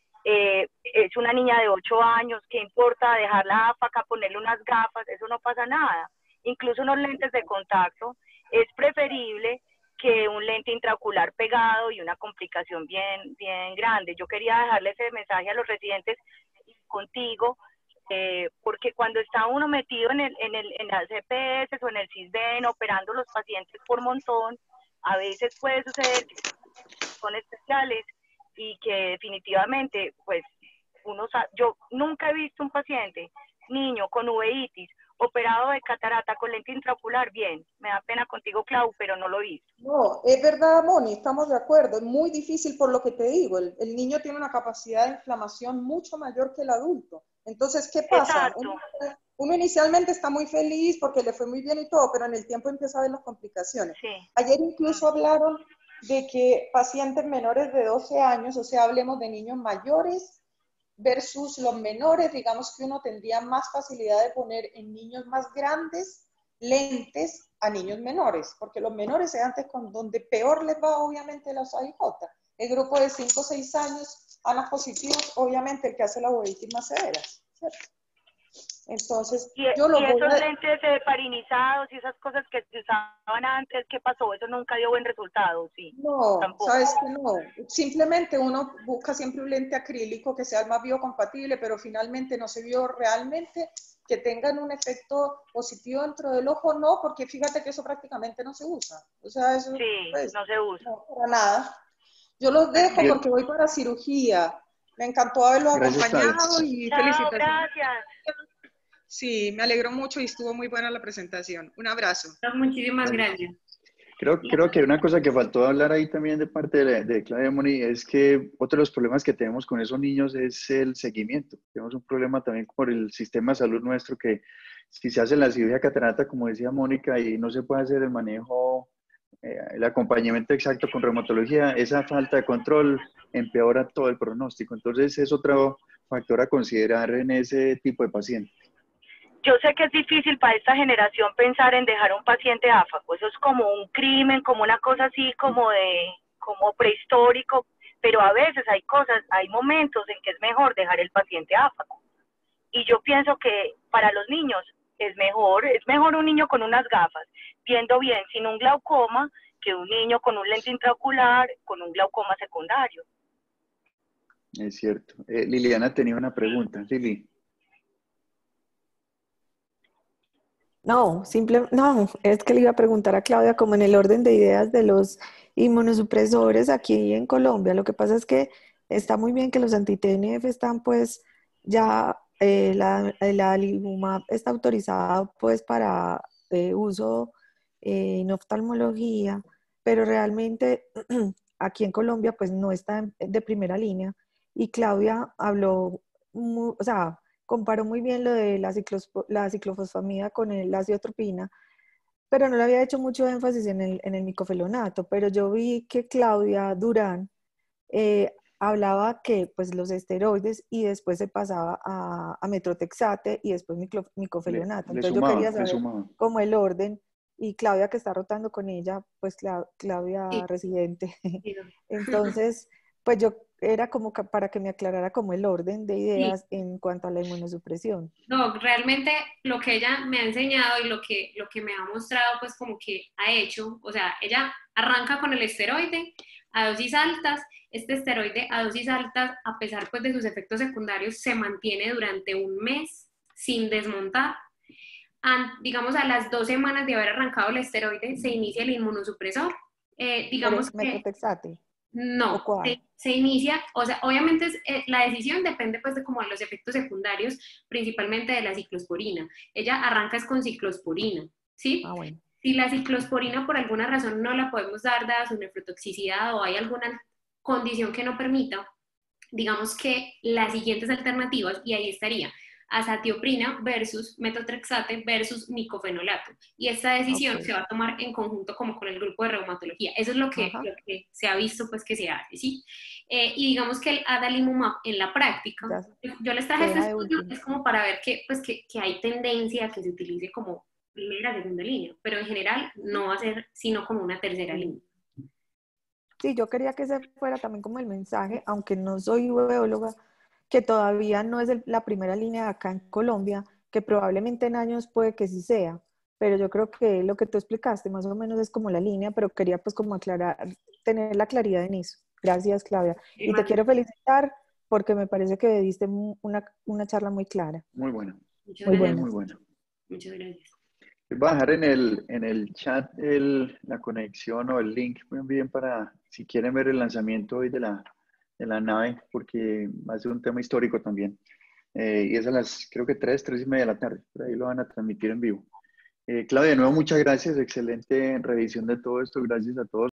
Es una niña de 8 años, ¿qué importa dejar la áfaca, ponerle unas gafas? Eso no pasa nada. Incluso unos lentes de contacto es preferible que un lente intraocular pegado y una complicación bien, bien grande. Yo quería dejarle ese mensaje a los residentes contigo, porque cuando está uno metido en las CPS o en el Cisben operando los pacientes por montón, a veces puede suceder que son especiales y que definitivamente, pues, yo nunca he visto un paciente, niño con uveitis, operado de catarata con lente intraocular, bien, me da pena contigo, Clau, pero no lo he visto. No, es verdad, Moni, estamos de acuerdo. Es muy difícil por lo que te digo. El niño tiene una capacidad de inflamación mucho mayor que el adulto. Entonces, ¿qué pasa? Exacto. Uno inicialmente está muy feliz porque le fue muy bien y todo, pero en el tiempo empieza a ver las complicaciones. Sí. Ayer incluso hablaron de que pacientes menores de 12 años, o sea, hablemos de niños mayores versus los menores, digamos que uno tendría más facilidad de poner en niños más grandes lentes a niños menores, porque los menores es antes con donde peor les va obviamente los AIJ. El grupo de 5 o 6 años, ANA positivos, obviamente el que hace la uveitis más severa, ¿cierto? Entonces, y yo lo voy esos a... lentes parinizados y esas cosas que se usaban antes, ¿qué pasó? Eso nunca dio buen resultado, sí. No, Tampoco. sabes que no. Simplemente uno busca siempre un lente acrílico que sea el más biocompatible, pero finalmente no se vio realmente que tengan un efecto positivo dentro del ojo, no, porque fíjate que eso prácticamente no se usa. O sea, eso Sí, pues, no se usa. no, para nada. Yo los dejo Bien, porque voy para cirugía. Me encantó haberlo gracias, Claudia. acompañado y Chao, felicitaciones. gracias. Sí, me alegró mucho y estuvo muy buena la presentación. Un abrazo. Muchísimas Vale. gracias. Creo que una cosa que faltó hablar ahí también de parte de Claudia Moni es que otro de los problemas que tenemos con esos niños es el seguimiento. Tenemos un problema también por el sistema de salud nuestro que si se hace la cirugía catarata, como decía Mónica, y no se puede hacer el manejo, el acompañamiento exacto con reumatología, esa falta de control empeora todo el pronóstico. Entonces es otro factor a considerar en ese tipo de pacientes. Yo sé que es difícil para esta generación pensar en dejar a un paciente áfaco. Eso es como un crimen, como una cosa así, como prehistórico. Pero a veces hay cosas, hay momentos en que es mejor dejar el paciente áfaco. Y yo pienso que para los niños es mejor un niño con unas gafas, viendo bien, sin un glaucoma, que un niño con un lente intraocular, con un glaucoma secundario. Es cierto. Liliana tenía una pregunta. Lili. No, no, es que le iba a preguntar a Claudia como en el orden de ideas de los inmunosupresores aquí en Colombia. Lo que pasa es que está muy bien que los anti-TNF están pues ya, la alimumab está autorizado pues para uso en oftalmología, pero realmente aquí en Colombia pues no está de primera línea y Claudia habló, o sea, comparó muy bien lo de la ciclofosfamida con el aciotropina, pero no le había hecho mucho énfasis en el micofelonato, pero yo vi que Claudia Durán hablaba que pues los esteroides y después se pasaba a metrotexate y después micofelonato. Entonces yo quería Le saber sumaba. cómo el orden y Claudia que está rotando con ella, pues Sí, Claudia residente. sí, Entonces, pues yo era como para que me aclarara como el orden de sí. ideas en cuanto a la inmunosupresión. No, realmente lo que ella me ha enseñado y lo que me ha mostrado, pues como que ha hecho, o sea, ella arranca con el esteroide a dosis altas, este esteroide a dosis altas, a pesar pues de sus efectos secundarios, se mantiene durante un mes sin desmontar. Digamos, a las 2 semanas de haber arrancado el esteroide, se inicia el inmunosupresor. Digamos que Metrotexate. No, ¿O cuál? se inicia, o sea, obviamente la decisión depende pues de como de los efectos secundarios, principalmente de la ciclosporina. Ella arranca es con ciclosporina, Ah, ¿sí? bueno. Si la ciclosporina por alguna razón no la podemos dar dada su nefrotoxicidad o hay alguna condición que no permita, digamos que las siguientes alternativas, y ahí estaría azatioprina versus metotrexate versus micofenolato. Y esta decisión Ok. se va a tomar en conjunto como con el grupo de reumatología. Eso es Ajá. lo que se ha visto pues que se hace, ¿sí? Y digamos que el adalimumab en la práctica, Ya yo les se traje este deja de estudio, último. es como para ver pues que hay tendencia a que se utilice como primera, segunda línea, pero en general no va a ser sino como una tercera Sí. línea. Sí, yo quería que ese fuera también como el mensaje, aunque no soy bióloga, que todavía no es la primera línea acá en Colombia, que probablemente en años puede que sí sea, pero yo creo que lo que tú explicaste más o menos es como la línea, pero quería pues como aclarar, tener la claridad en eso. Gracias, Claudia. Y te quiero felicitar porque me parece que diste una charla muy clara, Muy bueno, Muchas muy gracias. muy buena. bueno. Muchas gracias. Voy a dejar en el chat la conexión o el link muy bien para si quieren ver el lanzamiento hoy de la nave, porque va a ser un tema histórico también. Y es a las, creo que 3:30 de la tarde. Por ahí lo van a transmitir en vivo. Claudia, de nuevo, muchas gracias. Excelente revisión de todo esto. Gracias a todos.